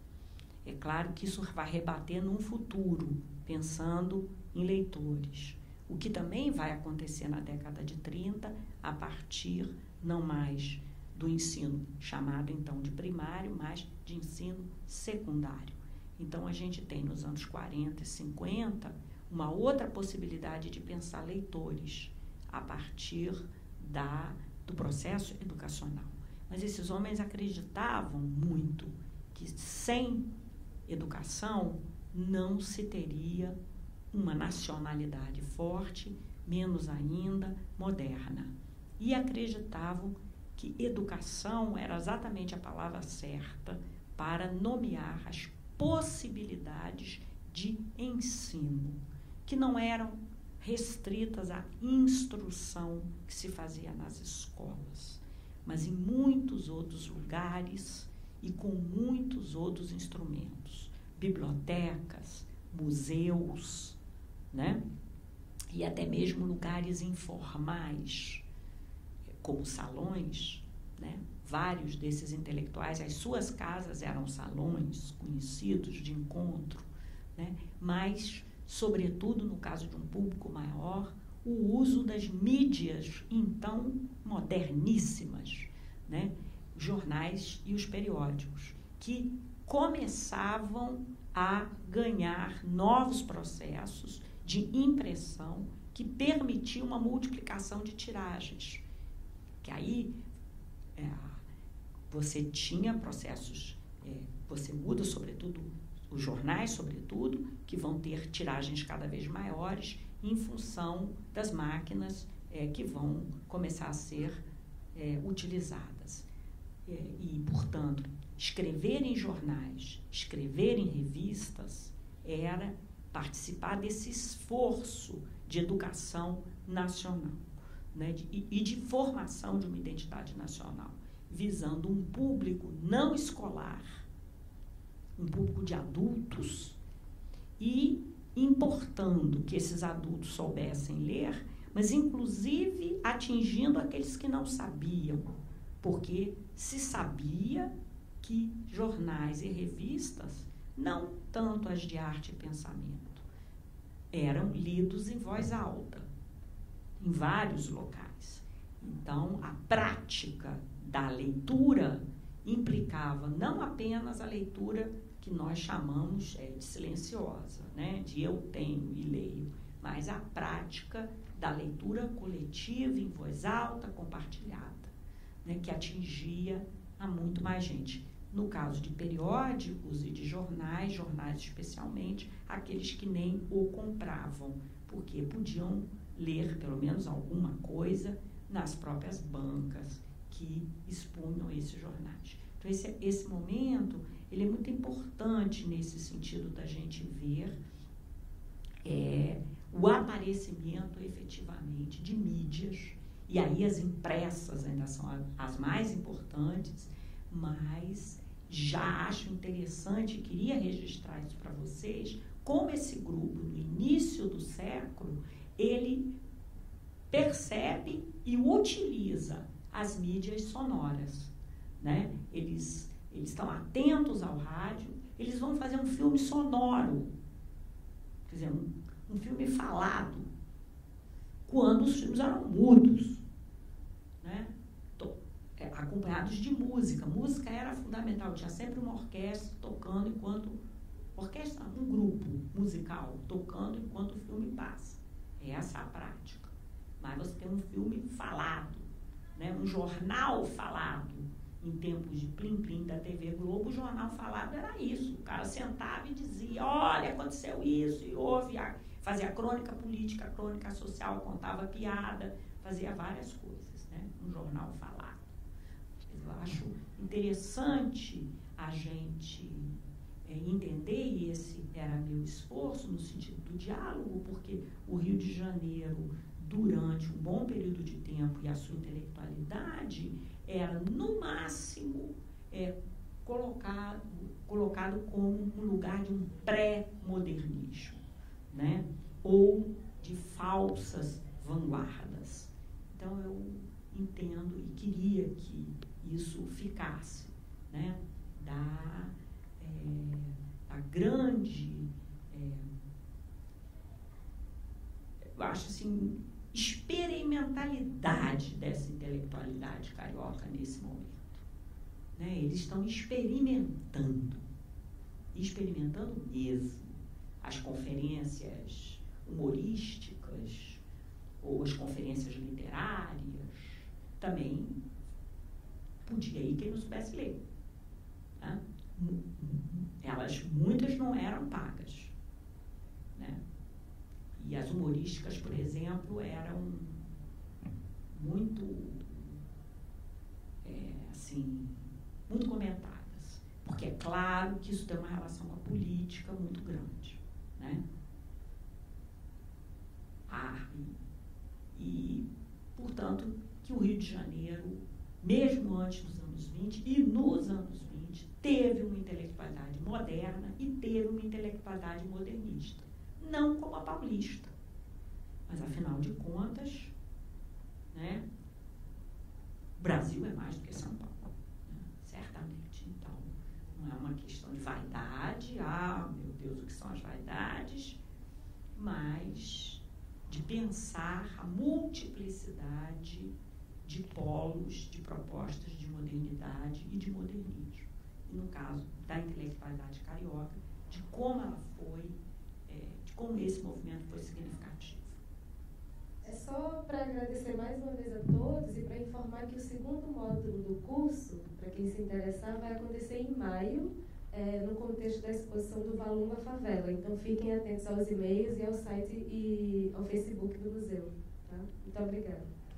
É claro que isso vai rebater num futuro, pensando em leitores, o que também vai acontecer na década de trinta, a partir não mais do ensino chamado então de primário, mas de ensino secundário. Então a gente tem nos anos quarenta e cinquenta uma outra possibilidade de pensar leitores a partir da, do processo educacional. Mas esses homens acreditavam muito que sem educação não se teria uma nacionalidade forte, menos ainda moderna. E acreditavam que educação era exatamente a palavra certa para nomear as possibilidades de ensino, que não eram restritas à instrução que se fazia nas escolas, mas em muitos outros lugares e com muitos outros instrumentos, bibliotecas, museus, né? E até mesmo lugares informais, como salões, né? Vários desses intelectuais, as suas casas eram salões conhecidos de encontro, né? Mas, sobretudo no caso de um público maior, o uso das mídias, então, moderníssimas, né? Jornais e os periódicos, que começavam a ganhar novos processos de impressão que permitiam uma multiplicação de tiragens. Que aí é, você tinha processos, é, você muda, sobretudo, os jornais, sobretudo, que vão ter tiragens cada vez maiores em função das máquinas é, que vão começar a ser é, utilizadas. É, e, portanto, escrever em jornais, escrever em revistas, era participar desse esforço de educação nacional, né, de, e de formação de uma identidade nacional, visando um público não escolar, um público de adultos, e importando que esses adultos soubessem ler, mas inclusive atingindo aqueles que não sabiam, porque se sabia que jornais e revistas, não tanto as de arte e pensamento, eram lidos em voz alta, em vários locais. Então, a prática da leitura implicava não apenas a leitura que nós chamamos é, de silenciosa, né? De eu tenho e leio, mas a prática da leitura coletiva, em voz alta, compartilhada, né? Que atingia a muito mais gente. No caso de periódicos e de jornais, jornais especialmente, aqueles que nem o compravam, porque podiam ler pelo menos alguma coisa nas próprias bancas que expunham esses jornais. Então, esse, esse momento, ele é muito importante nesse sentido da gente ver é, o aparecimento, efetivamente, de mídias, e aí as impressas ainda são as mais importantes, mas já acho interessante, queria registrar isso para vocês, como esse grupo, no início do século, ele percebe e utiliza as mídias sonoras, né? Eles, eles estão atentos ao rádio, eles vão fazer um filme sonoro, quer dizer, um, um filme falado, quando os filmes eram mudos, né? É, acompanhados de música. Música era fundamental, tinha sempre uma orquestra tocando enquanto... Orquestra, um grupo musical tocando enquanto o filme passa. Essa é a prática. Mas você tem um filme falado, né? Um jornal falado. Em tempos de plim-plim da T V Globo, o jornal falado era isso. O cara sentava e dizia, olha, aconteceu isso, e houve... A... Fazia crônica política, crônica social, contava piada, fazia várias coisas, né? Um jornal falado. Eu acho interessante a gente é, entender, e esse era meu esforço no sentido do diálogo, porque o Rio de Janeiro, durante um bom período de tempo, e a sua intelectualidade, era, no máximo, é, colocado, colocado como um lugar de um pré-modernismo, né? Ou de falsas vanguardas. Então, eu entendo e queria que isso ficasse, né? Da, é, da grande, é, eu acho assim, experimentalidade dessa intelectualidade carioca nesse momento. Né? Eles estão experimentando, experimentando mesmo as conferências humorísticas ou as conferências literárias. Também podia ir quem não soubesse ler. Né? Elas, muitas não eram pagas. Né? E as humorísticas, por exemplo, eram muito, é, assim, muito comentadas. Porque é claro que isso tem uma relação com a política muito grande. Né? Ah, e, e, portanto, que o Rio de Janeiro, mesmo antes dos anos vinte e nos anos vinte, teve uma intelectualidade moderna e teve uma intelectualidade modernista. Não como a paulista, mas, afinal de contas, né, o Brasil é mais do que São Paulo, né, certamente. Então, não é uma questão de vaidade, ah, meu Deus, o que são as vaidades, mas de pensar a multiplicidade de polos, de propostas de modernidade e de modernismo. E, no caso da intelectualidade carioca, de como ela foi, é, de como esse movimento foi significativo. É só para agradecer mais uma vez a todos e para informar que o segundo módulo do curso, para quem se interessar, vai acontecer em maio, é, no contexto da exposição do Valumba Favela. Então, fiquem atentos aos e-mails e ao site e ao Facebook do museu. Tá? Muito obrigada.